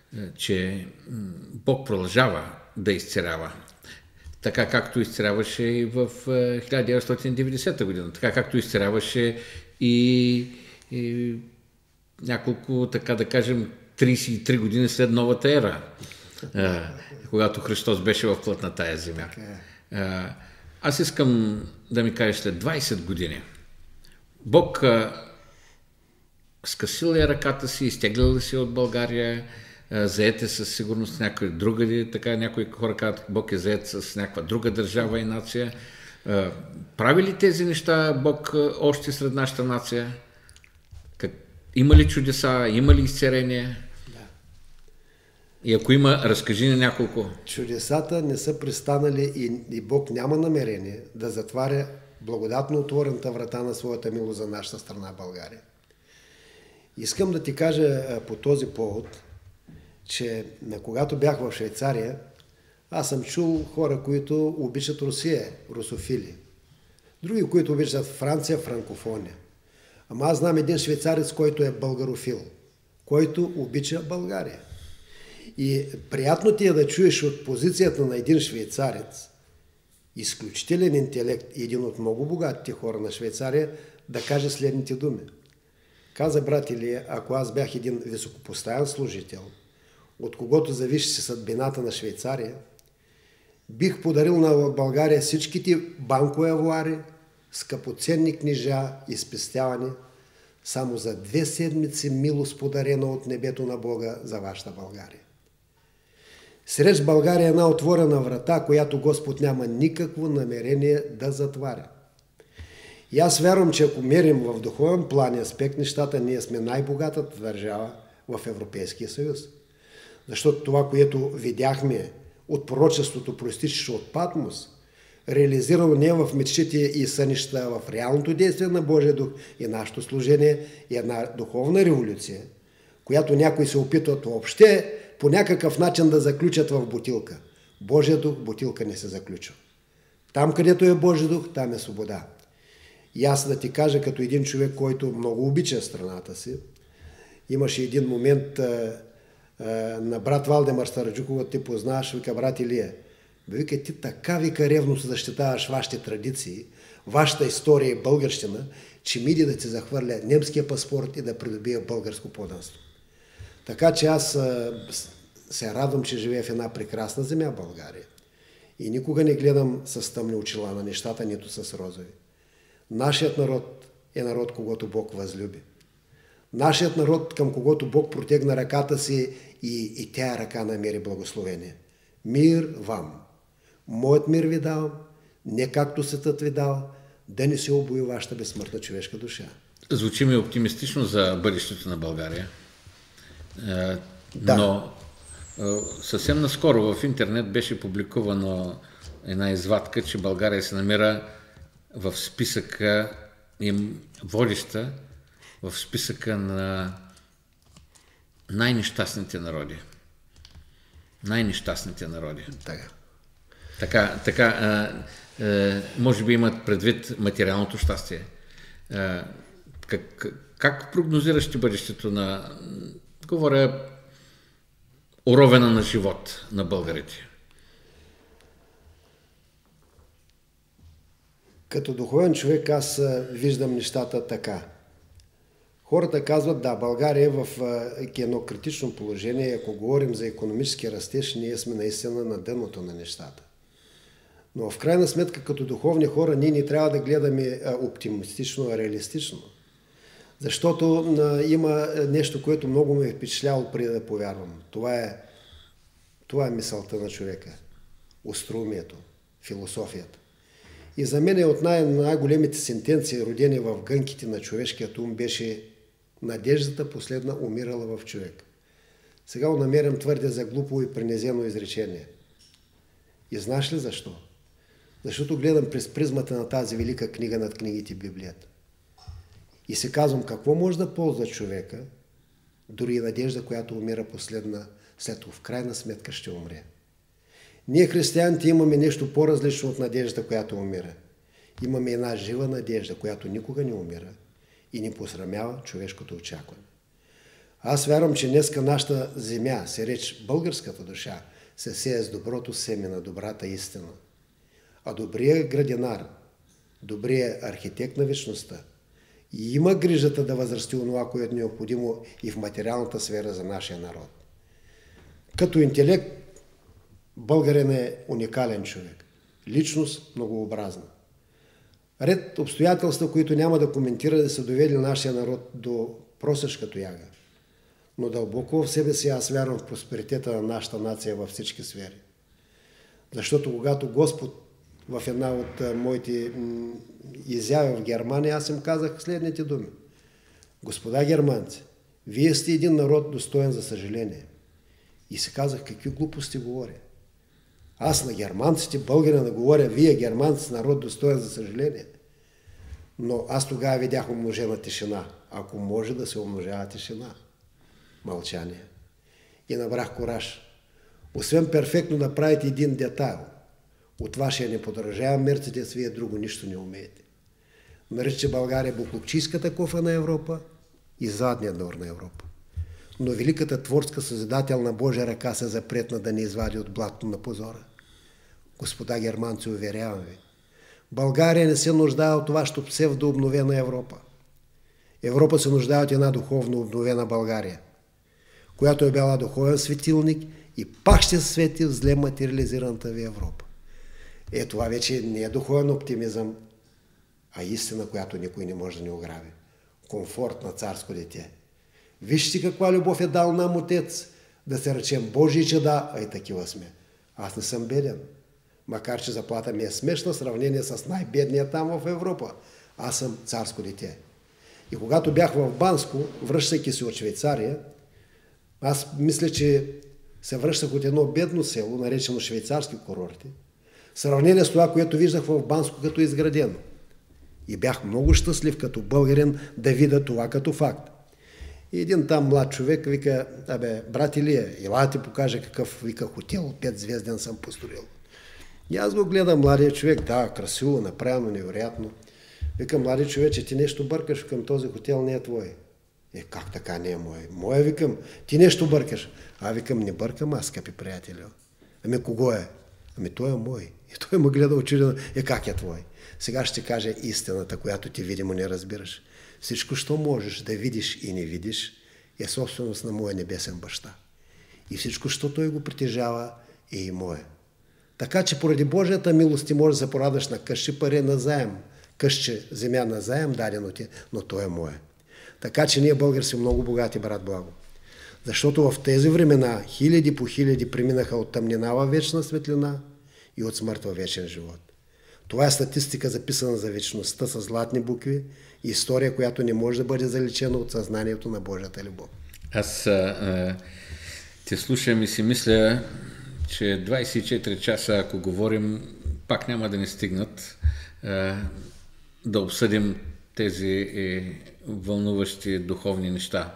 че Бог продължава да изцелява. Така както изцеляваше и в хиляда деветстотин и деветдесета година, така както изцеляваше и, и няколко, така да кажем, трийсет и три години след новата ера, а, когато Христос беше в плът на тая земя. А, аз искам да ми кажеш, след двайсет години Бог а, скъсил е ръката си, изтеглил си от България, заете със сигурност някои другади, така някои хора казват, Бог е заед с някаква друга държава и нация. Прави ли тези неща Бог още сред нашата нация? Как... Има ли чудеса? Има ли изцеление? Да. И ако има, разкажи ни няколко. Чудесата не са престанали и, и Бог няма намерение да затваря благодатно отворената врата на своята милост за нашата страна България. Искам да ти кажа по този повод, че когато бях в Швейцария, аз съм чул хора, които обичат Русия, русофили. Други, които обичат Франция, франкофония. Ама аз знам един швейцарец, който е българофил, който обича България. И приятно ти е да чуеш от позицията на един швейцарец, изключителен интелект и един от много богатите хора на Швейцария, да каже следните думи. Каза брат Илия, ако аз бях един високопоставен служител, от когото зависи съдбината на Швейцария, бих подарил на България всичките банкови авуари, скъпоценни книжа и спестявания, само за две седмици милост подарена от небето на Бога за вашата България. Срещ България е една отворена врата, която Господ няма никакво намерение да затваря. И аз вярвам, че ако мерим в духовен план и аспект нещата, ние сме най-богатата държава в Европейския съюз. Защото това, което видяхме от пророчеството, проистичащо от Патмос, реализирано не в мечтите и сънища, а в реалното действие на Божия дух и нашето служение и една духовна революция, която някои се опитват въобще по някакъв начин да заключат в бутилка. Божия дух бутилка не се заключва. Там, където е Божия дух, там е свобода. И аз да ти кажа, като един човек, който много обича страната си, имаше един момент а, а, на брат Валдемар Стараджукова, ти познаваш, вика, брат Илия, вика, ти така вика ревно защитаваш вашите традиции, вашата история и българщина, че ми иде да ти захвърля немския паспорт и да придобия българско подданство. Така че аз а, се радвам, че живея в една прекрасна земя, България. И никога не гледам с тъмни очила на нещата, нито с розови. Нашият народ е народ, когото Бог възлюби. Нашият народ, към когото Бог протегна ръката си и, и тя ръка намери благословение. Мир вам! Моят мир ви давам, не както светът ви дава, да не се обои вашата безсмъртна човешка душа. Звучи ми оптимистично за бъдещето на България. Да. Но съвсем наскоро в интернет беше публикувана една извадка, че България се намира в списъка им водеща в списъка на най-нещастните народи. Най-нещастните народи. Така. Така, така а, а, може би имат предвид материалното щастие. А, как, как прогнозираш ти бъдещето на, говоря, уровена на живот на българите? Като духовен човек аз виждам нещата така. Хората казват, да, България е в едно критично положение. Ако говорим за икономически растеж, ние сме наистина на дъното на нещата. Но в крайна сметка, като духовни хора, ние не трябва да гледаме оптимистично, а реалистично. Защото има нещо, което много ме е впечатляло преди да повярвам. Това е, това е мисълта на човека. Остроумието, философията. И за мен е от най- най-големите сентенции, родени в гънките на човешкият ум, беше надеждата последна умирала в човек. Сега го намерям твърде за глупо и принизено изречение. И знаеш ли защо? Защото гледам през призмата на тази велика книга над книгите Библията. И се казвам, какво може да ползва човека, дори и надежда, която умира последна, след това в крайна сметка ще умре. Ние, християните, имаме нещо по-различно от надеждата, която умира. Имаме една жива надежда, която никога не умира и не посрамява човешкото очакване. Аз вярвам, че днеска нашата земя, се реч българската душа, се сее с доброто семе на добрата истина. А добрият градинар, добрият архитект на вечността и има грижата да възрасти онова, което е необходимо и в материалната сфера за нашия народ. Като интелект, българин е уникален човек. Личност многообразна. Ред обстоятелства, които няма да коментира, да са довели нашия народ до просешка тояга. Но дълбоко в себе си аз вярвам в просперитета на нашата нация във всички сфери. Защото когато Господ в една от моите изяви в Германия, аз им казах следните думи. Господа германци, вие сте един народ достоен за съжаление. И си казах, какви глупости говоря. Аз на германците, българина да говоря, вие германци, народ достоен за съжаление. Но аз тогава видях умножена тишина. Ако може да се умножава тишина. Мълчание. И набрах кораж. Освен перфектно да правите един детайл, от вашия неподражаем Мерцедес, вие друго нищо не умеете. Нарича България буклопчийската кофа на Европа и задния двор на Европа. но великата творска съзидателна Божия ръка се запретна да ни извади от блатото на позора. Господа германци, уверявам ви, България не се нуждае от вашето псевдообновена Европа. Европа се нуждае от една духовно обновена България, която е била духовен светилник и пак ще свети в зле материализираната ви Европа. Е, това вече не е духовен оптимизъм, а истина, която никой не може да ни ограби. Комфорт на царско дете. Вижте каква любов е дал нам Отец, да се речем Божии чеда, а и такива сме. Аз не съм беден, макар че заплата ми е смешна в сравнение с най-бедния там в Европа. Аз съм царско дете. И когато бях в Банско, връщайки се от Швейцария, аз мисля, че се връщах от едно бедно село, наречено швейцарски курорти, в сравнение с това, което виждах в Банско като изградено. И бях много щастлив като българин да видя това като факт. И един там млад човек вика: абе, брат Илия, ела ти покажа какъв, вика, хотел, пет звезден съм построил. И аз го гледам, младия човек, да, красиво, направено, невероятно. Вика: млади човече, ти нещо бъркаш, към този хотел не е твой. Е, как така не е мой? Моя, викам, ти нещо бъркаш. А, викам, не бъркам аз, скъпи приятелю. Ами кого е? Ами той е мой. И той му гледа очудено: е, как е твой? Сега ще кажа истината, която ти видимо не разбираш. Всичко, що можеш да видиш и не видиш, е собственост на моя небесен баща. И всичко, що той го притежава, е и мое. Така че поради Божията милост ти можеш да се порадаш на къщи пари на заем. Къщи земя на заем дадено ти, но то е мое. Така че ние българи сме много богати, брат Благо. Защото в тези времена хиляди по хиляди преминаха от тъмнина във вечна светлина и от смърт във вечен живот. Това е статистика, записана за вечността с златни букви и история, която не може да бъде заличена от съзнанието на Божията любов. Аз а, те слушам и си мисля, че двайсет и четири часа, ако говорим, пак няма да ни стигнат а, да обсъдим тези е, вълнуващи духовни неща,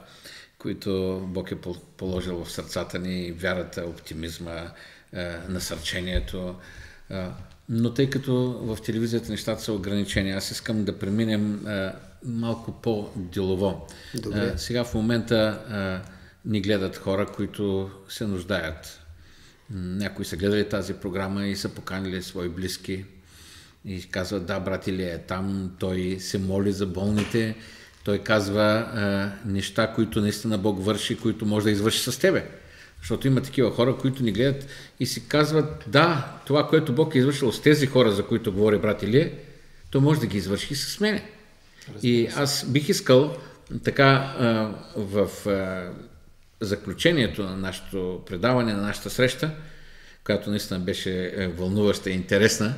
които Бог е положил в сърцата ни: вярата, оптимизма, а, насърчението. А, но тъй като в телевизията нещата са ограничени, аз искам да преминем а, малко по-делово. А, сега в момента а, ни гледат хора, които се нуждаят. Някои са гледали тази програма и са поканили свои близки и казват: да, брат Илия е там, той се моли за болните, той казва а, неща, които наистина Бог върши, които може да извърши с тебе. Защото има такива хора, които ни гледат и си казват: да, това, което Бог е извършил с тези хора, за които говори брат Илия, то може да ги извърши и с мене. И аз бих искал така в заключението на нашето предаване, на нашата среща, която наистина беше вълнуваща и интересна,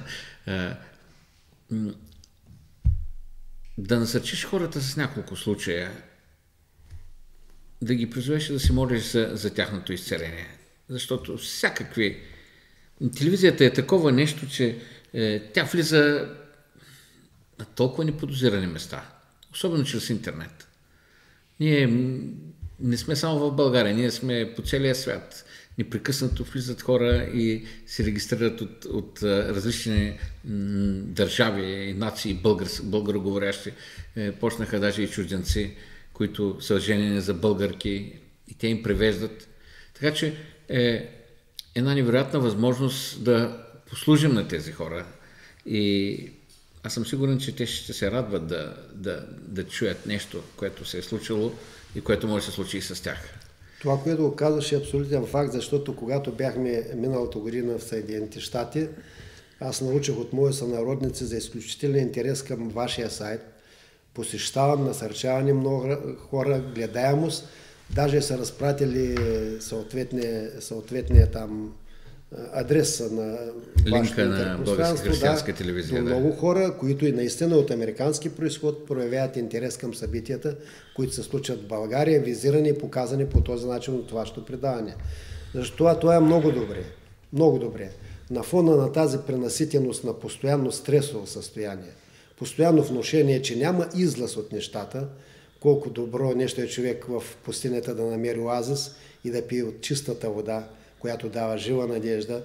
да насърчиш хората с няколко случая, да ги призовеш да си молиш за, за тяхното изцеление. Защото всякакви... Телевизията е такова нещо, че е, тя влиза на толкова неподозирани места. Особено чрез интернет. Ние не сме само в България, ние сме по целия свят. Непрекъснато влизат хора и се регистрират от, от различни м, държави и нации, българ, българоговорящи. Е, почнаха даже и чужденци, които са женени за българки и те им превеждат. Така че е една невероятна възможност да послужим на тези хора. И аз съм сигурен, че те ще се радват да, да, да чуят нещо, което се е случило и което може да се случи и с тях. Това, което го казваш, е абсолютен факт, защото когато бяхме миналата година в Съединените щати, аз научих от мои сънародници за изключителен интерес към вашия сайт. Посещавам, насърчаване много хора, гледаемост, даже са разпратили съответния, съответния там адрес на линка на Българска християнска телевизия. Да, до много хора, които и наистина от американски произход проявяват интерес към събитията, които се случват в България, визирани и показани по този начин от вашето предаване. Защото това, това е много добре. Много добре. На фона на тази пренаситеност на постоянно стресово състояние, постоянно внушение, че няма излаз от нещата, колко добро нещо е човек в пустинята да намери оазис и да пие от чистата вода, която дава жива надежда,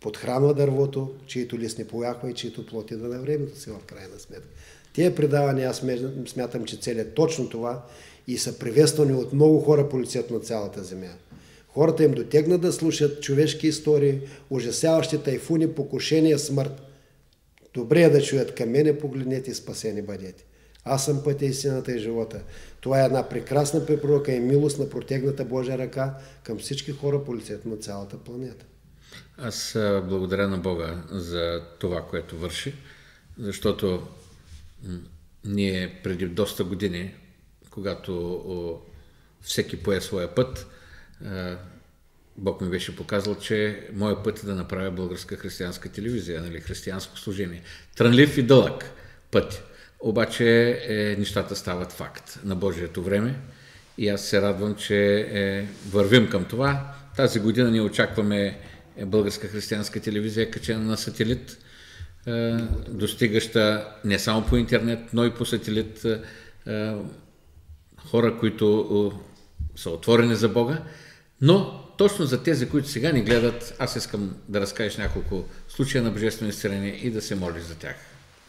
подхранва дървото, чието лист не пояхва и чието плод идва на времето си в крайна сметка. Тия предавания, аз смятам, че целят точно това и са приветствани от много хора по лицето на цялата земя. Хората им дотегнат да слушат човешки истории, ужасяващи тайфуни, покушения, смърт. Добре е да чуят: към мене погледнете и спасени бъдете. Аз съм пътя, истината и живота. Това е една прекрасна препоръка и милост на протегната Божия ръка към всички хора по лицето на цялата планета. Аз благодаря на Бога за това, което върши, защото ние преди доста години, когато всеки пое своя път, Бог ми беше показал, че моя път е да направя българска християнска телевизия, нали, християнско служение. Трънлив и дълъг път. Обаче е, нещата стават факт на Божието време и аз се радвам, че е, вървим към това. Тази година ние очакваме българска християнска телевизия, качена на сателит, е, достигаща не само по интернет, но и по сателит е, е, хора, които е, са отворени за Бога. Но точно за тези, които сега ни гледат, аз искам да разкажеш няколко случая на божествено изцеление и да се молиш за тях.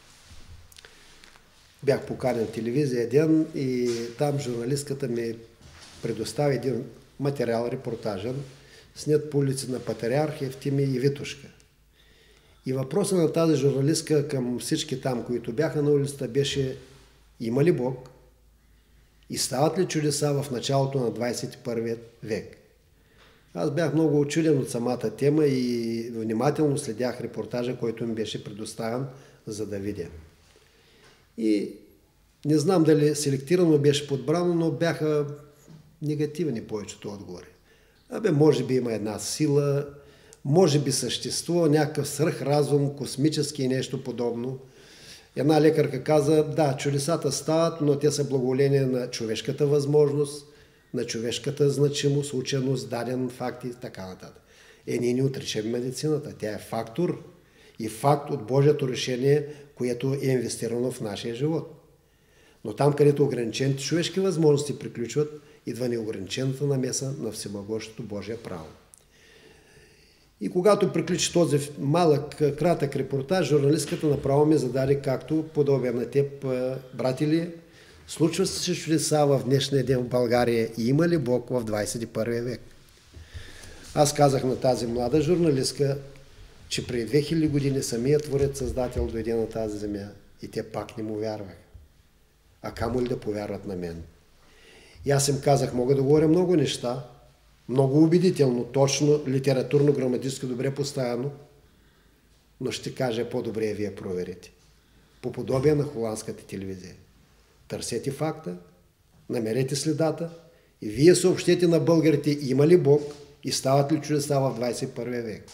Бях поканен в телевизия ден и там журналистката ми предостави един материал, репортажен, снят по улица на Патриарх, Евтимий и Витошка. И въпросът на тази журналистка към всички там, които бяха на улицата, беше: има ли Бог? И стават ли чудеса в началото на двадесет и първи век? Аз бях много учуден от самата тема и внимателно следях репортажа, който ми беше предоставен, за да видя. И не знам дали селектирано беше подбрано, но бяха негативни повечето отговори. Абе, може би има една сила, може би съществува някакъв свръхразум, космически и нещо подобно. Една лекарка каза: да, чудесата стават, но те са благоволение на човешката възможност, на човешката значимост, ученост, даден факт и така нататък. Е, ние не отричаме медицината. Тя е фактор и факт от Божието решение, което е инвестирано в нашия живот. Но там, където ограничените човешки възможности приключват, идва неограничената намеса на всемогъщото Божие право. И когато приключи този малък, кратък репортаж, журналистката направо ми зададе, както подобие на теб, брати ли, случва се чудеса в днешния ден в България и има ли Бог в двадесет и първи век? Аз казах на тази млада журналистка, че преди две хиляди години самият Творец Създател дойде на тази земя и те пак не му вярваха. А камо ли да повярват на мен? И аз им казах: мога да говоря много неща, много убедително, точно, литературно, граматически добре поставено, но ще кажа: по-добре вие проверите. По подобие на холандската телевизия. Търсете факта, намерете следата и вие съобщете на българите: има ли Бог и стават ли чудеса в двадесет и първи век.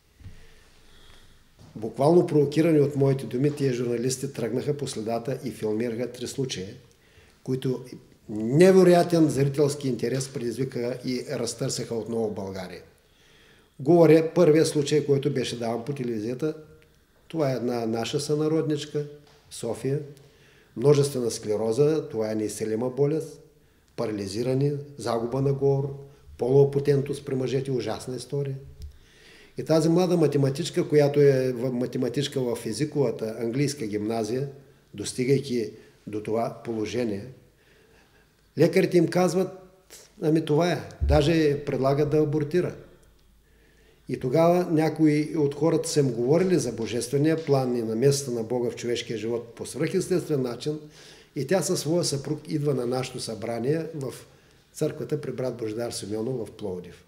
Буквално провокирани от моите думи, тия журналисти тръгнаха по следата и филмираха три случая, които невероятен зрителски интерес предизвикаха и разтърсаха отново в България. Говоря първия случай, който беше даван по телевизията. Това е една наша сънародничка, София, множествена склероза, това е неизцелима болест, парализирани, загуба на говор, полуапотентност при мъжете, ужасна история. И тази млада математичка, която е математичка в езиковата английска гимназия, достигайки до това положение, лекарите им казват: ами това е, даже предлагат да абортира. И тогава някои от хората са им говорили за божествения план и намесата на Бога в човешкия живот по свръхестествен начин и тя със своя съпруг идва на нашето събрание в църквата при брат Божидар Симеонов в Пловдив.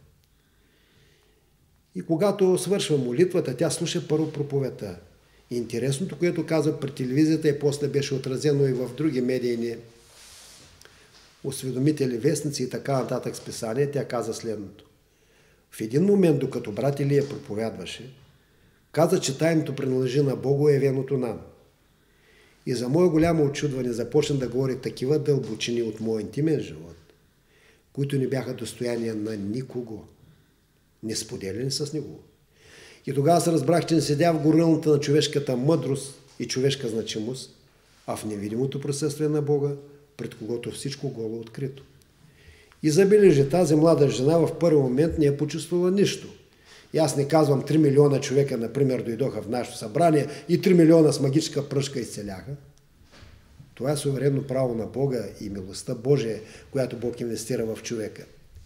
И когато свършва молитвата, тя слуша първо проповедта. Интересното, което казва пред телевизията и после беше отразено и в други медийни осведомители, вестници и така нататък списания, тя каза следното. В един момент, докато брат Илия проповядваше, каза, че тайното принадлежи на Бога, явеното нам. И за мое голямо очудване започна да говори такива дълбочини от моя интимен живот, които не бяха достояние на никого, не споделени с него. И тогава се разбрах, че не седя в горилната на човешката мъдрост и човешка значимост, а в невидимото присъствие на Бога, пред когото всичко голо открито. И забележи, тази млада жена в първи момент не е почувствала нищо. И аз не казвам три милиона човека, например, дойдоха в нашето събрание и три милиона с магическа пръчка изцеляха. Това е суверенно право на Бога и милостта Божия, която Бог инвестира в човека.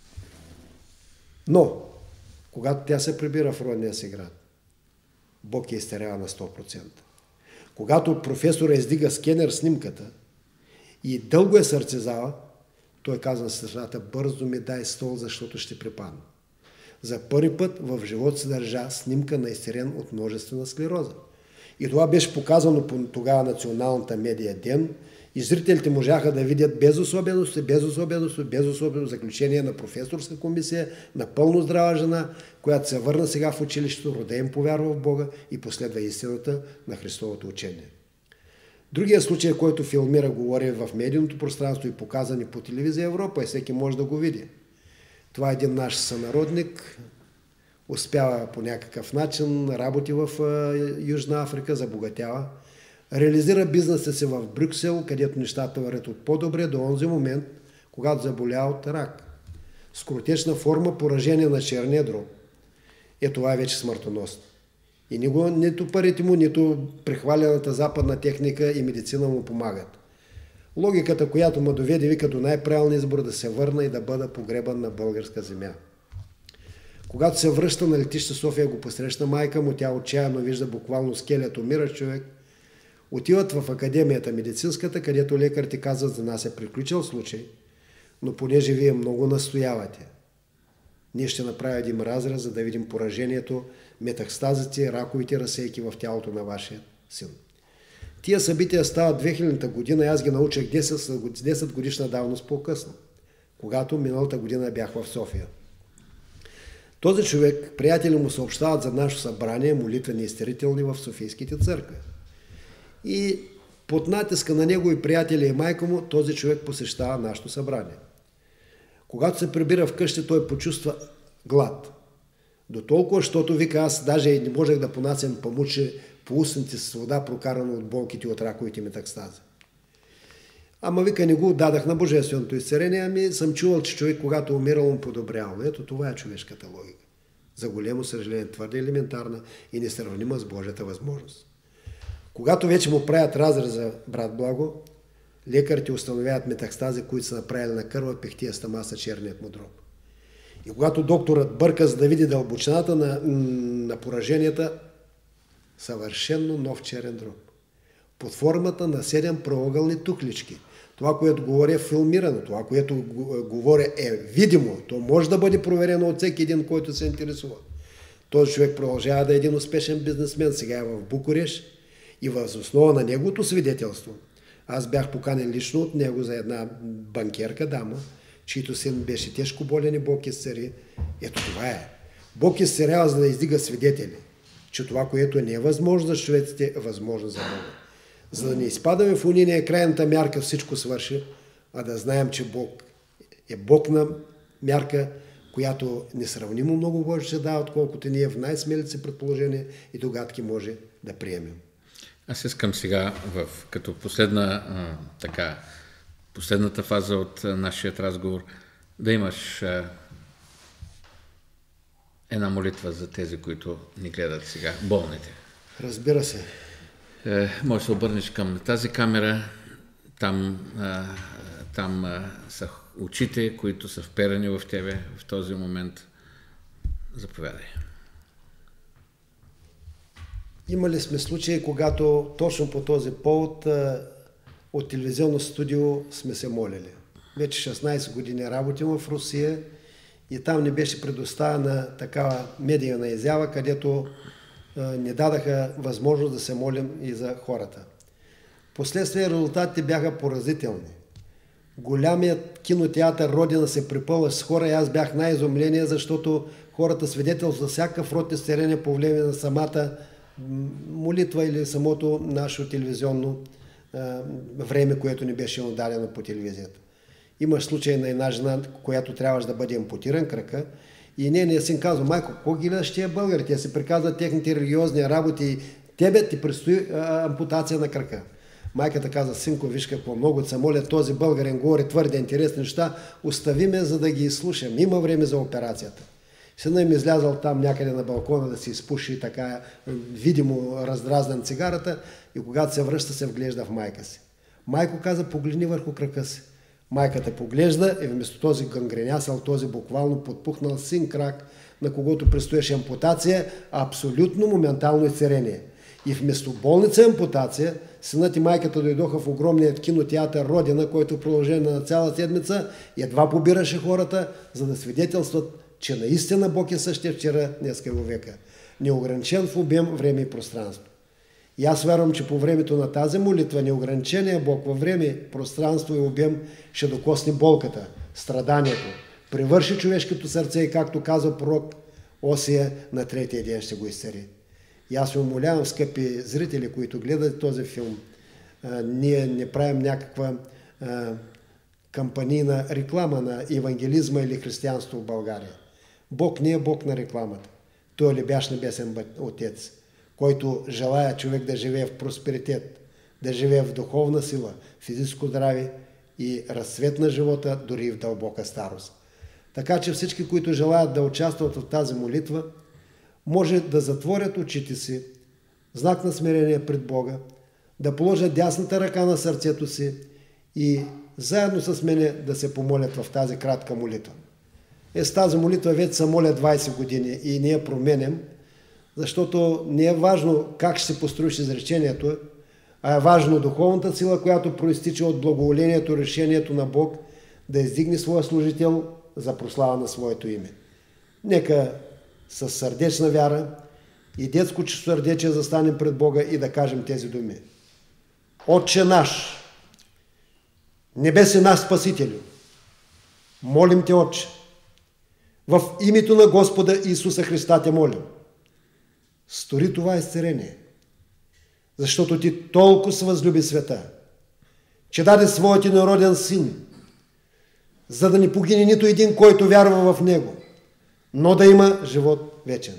Но, когато тя се прибира в родния си град, Бог я изтерява на сто процента. Когато професора издига скенер снимката и дълго е сърцезава, той казва на сестрата: бързо ми дай стол, защото ще припадна. За първи път в живота се държа снимка на изтерен от множествена склероза. И това беше показано по тогава националната медия Ден и зрителите можаха да видят без особености, без особености, без особено заключение на професорска комисия, на пълно здрава жена, която се върна сега в училището, роден повярва в Бога и последва истината на Христовото учение. Другия случай, който филмира, говори в медийното пространство и показани по телевизия Европа, и всеки може да го види. Това е един наш сънародник, успява по някакъв начин, работи в Южна Африка, забогатява, реализира бизнеса си в Брюксел, където нещата вървят от по-добре до онзи момент, когато заболя от рак. Скоротечна форма, поражение на черния дроб. Е, това е вече смъртоносно. И него, нито парите му, нито прехвалената западна техника и медицина му помагат. Логиката, която му доведе, вика до най-правилния избор да се върна и да бъда погребан на българска земя. Когато се връща на летище София, го посрещна майка му, тя отчаяно вижда буквално скелет, умиращ човек. Отиват в академията медицинската, където лекарите казват: за нас е приключил случай, но понеже вие много настоявате, ние ще направим един разрез, за да видим поражението, метастазите, раковите разсейки в тялото на вашия син. Тия събития стават две хилядната година и аз ги научих десет годишна давност по-късно, когато миналата година бях в София. Този човек, приятели му съобщават за нашето събрание, молитвени и изтерителни в Софийските църкви. И под натиска на него и приятели и майка му, този човек посещава нашето събрание. Когато се прибира вкъщи, той почувства глад. До толкова, защото вика, аз даже и не можех да понасям памуче по устните с вода, прокарано от болките от раковите метастази. Ама вика, не го отдадах на божественото изцеление, ами съм чувал, че човек, когато умирал, му подобрял. Ето това е човешката логика. За големо съжаление, твърде елементарна и несравнима с Божията възможност. Когато вече му правят разреза, брат Благо, лекарите установяват метастази, които са направили на кърва, пехтияста маса, черният му дроб. И когато докторът бърка, за да види дълбочината на, на пораженията, съвършенно нов черен дроб. Под формата на седем правоъгълни тухлички. Това, което говоря, е филмирано. Това, което говоря, е видимо. То може да бъде проверено от всеки един, който се интересува. Този човек продължава да е един успешен бизнесмен. Сега е в Букурещ и въз основа на неговото свидетелство. Аз бях поканен лично от него за една банкерка дама, чийто син беше тежко болен и Бог изцери. Ето това е. Бог изцерява, за да издига свидетели, че това, което не е възможно за човеците, е възможно за Бога. За да не изпадаме в уния, крайната мярка всичко свърши, а да знаем, че Бог е Бог на мярка, която несравнимо много може ще дава, отколкото ние в най-смелите си предположения и догадки може да приемем. Аз искам сега, в, като последна, а, така, последната фаза от а, нашия разговор, да имаш а, една молитва за тези, които ни гледат сега, болните. Разбира се. Е, може да се обърнеш към тази камера, там, а, там а, са очите, които са вперени в тебе в този момент. Заповядай. Имали сме случаи, когато точно по този повод от телевизионно студио сме се молили. Вече шестнайсет години работим в Русия и там ни беше предоставена такава медийна изява, където ни дадаха възможност да се молим и за хората. Последствие резултатите бяха поразителни. Голямият кинотеатър Родина се припълва с хора и аз бях най-изумление, защото хората свидетелстват за всякакъв род изцеление по време на самата молитва или самото наше телевизионно а, време, което ни беше отдадено по телевизията. Имаш случай на една жена, която трябваше да бъде ампутиран крака и нейният син казва: майко, какво ги гледаш тия българи? Те си приказват техните религиозни работи и тебе ти предстои а, ампутация на крака. Майката каза: синко, виж какво много се моля, този българин говори твърде интересни неща, остави ме, за да ги изслушам. Има време за операцията. Сина им излязал там някъде на балкона да си изпуши така видимо раздразнен цигарата и когато се връща, се вглежда в майка си. Майко каза, погледни върху крака си. Майката поглежда и вместо този гангренясал, този буквално подпухнал син крак, на когото предстоеше ампутация, абсолютно моментално изцерение. И вместо болница ампутация, синът и майката дойдоха в огромният кинотеатър Родина, който в продължение на цяла седмица едва побираше хората, за да свидетелстват, че наистина Бог е същия вчера, днеска и вовека. Неограничен в обем, време и пространство. И аз вярвам, че по времето на тази молитва неограничения Бог във време, пространство и обем ще докосне болката, страданието, превърши човешкото сърце и, както казва пророк Осия, на третия ден ще го изцери. И аз ви умолявам, скъпи зрители, които гледат този филм, а, ние не правим някаква а, кампанийна реклама на евангелизма или християнство в България. Бог не е Бог на рекламата. Той е любящ небесен Отец, който желая човек да живее в просперитет, да живее в духовна сила, физическо здраве и разцвет на живота, дори и в дълбока старост. Така че всички, които желаят да участват в тази молитва, може да затворят очите си, знак на смирение пред Бога, да положат дясната ръка на сърцето си и заедно с мене да се помолят в тази кратка молитва. Е, с тази молитва вече се моля двайсет години и не я променям, защото не е важно как ще се построиш изречението, а е важно духовната сила, която проистича от благоволението, решението на Бог да издигне своя служител за прослава на своето име. Нека с сърдечна вяра и детско чистосърдечие застанем пред Бога и да кажем тези думи. Отче наш, небесен наш Спасителю, молим Те, Отче, в името на Господа Исуса Христа Те молим. Стори това изцеление, защото Ти толкова се възлюби света, че даде своят народен син, за да не погине нито един, който вярва в Него, но да има живот вечен.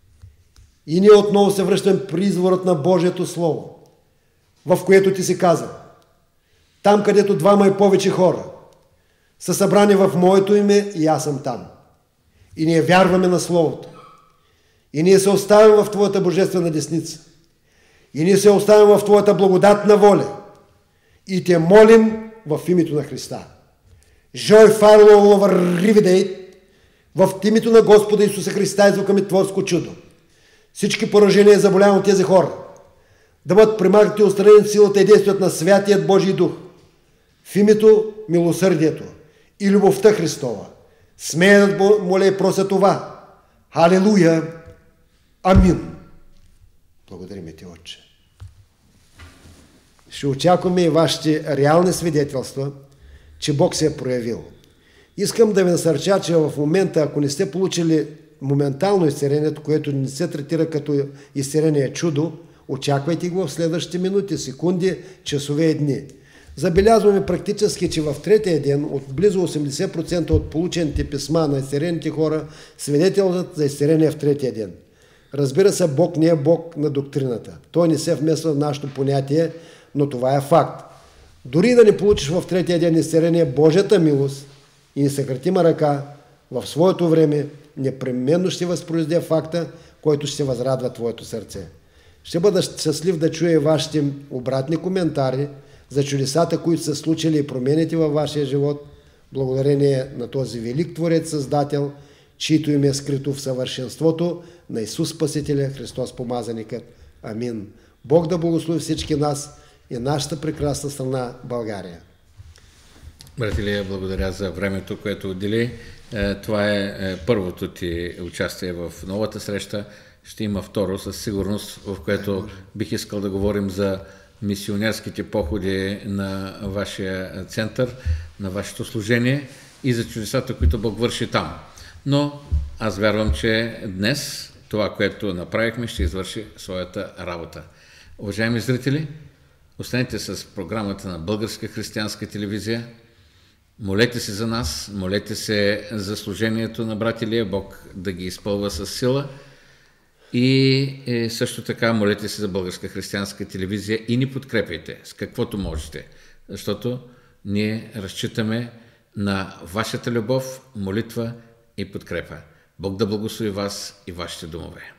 И ние отново се връщаме при изворът на Божието Слово, в което Ти си каза: там, където двама и повече хора са събрани в Моето име, и аз съм там. И ние вярваме на Словото. И ние се оставим в Твоята божествена десница. И ние се оставим в Твоята благодатна воля. И Те молим в името на Христа. Жой фарло ривидей, в името на Господа Исуса Христа извикаме творско чудо. Всички поражения и заболявания от тези хора да бъдат примахнати и отстранени от силата и действият на Святият Божий Дух. В името милосърдието и любовта Христова. Смея да моля и прося това. Халелуя! Амин! Благодарим Ти, Отче. Ще очакваме и вашите реални свидетелства, че Бог се е проявил. Искам да ви насърча, че в момента, ако не сте получили моментално изцелението, което не се третира като изцеление чудо, очаквайте го в следващите минути, секунди, часове и дни. Забелязваме практически, че в третия ден от близо осемдесет процента от получените писма на изцелените хора свидетелстват за изцеление в третия ден. Разбира се, Бог не е Бог на доктрината. Той не се вмесва в нашето понятие, но това е факт. Дори да не получиш в третия ден изцеление, Божията милост и несъкратима ръка в своето време непременно ще възпроизведе факта, който ще възрадва твоето сърце. Ще бъда щастлив да чуя вашите обратни коментари за чудесата, които са случили и промените във вашия живот, благодарение на този велик Творец Създател, чието име е скрито в съвършенството на Исус Спасителя, Христос Помазаникът. Амин. Бог да благослови всички нас и нашата прекрасна страна България. Брат Илия, благодаря за времето, което отдели. Това е първото ти участие в новата среща. Ще има второ със сигурност, в което бих искал да говорим за мисионерските походи на вашия център, на вашето служение и за чудесата, които Бог върши там. Но аз вярвам, че днес това, което направихме, ще извърши своята работа. Уважаеми зрители, останете с програмата на Българска християнска телевизия. Молете се за нас, молете се за служението на брат Илия, Бог да ги изпълва с сила. И също така молете се за Българска християнска телевизия и ни подкрепяйте с каквото можете, защото ние разчитаме на вашата любов, молитва и подкрепа. Бог да благослови вас и вашите домове.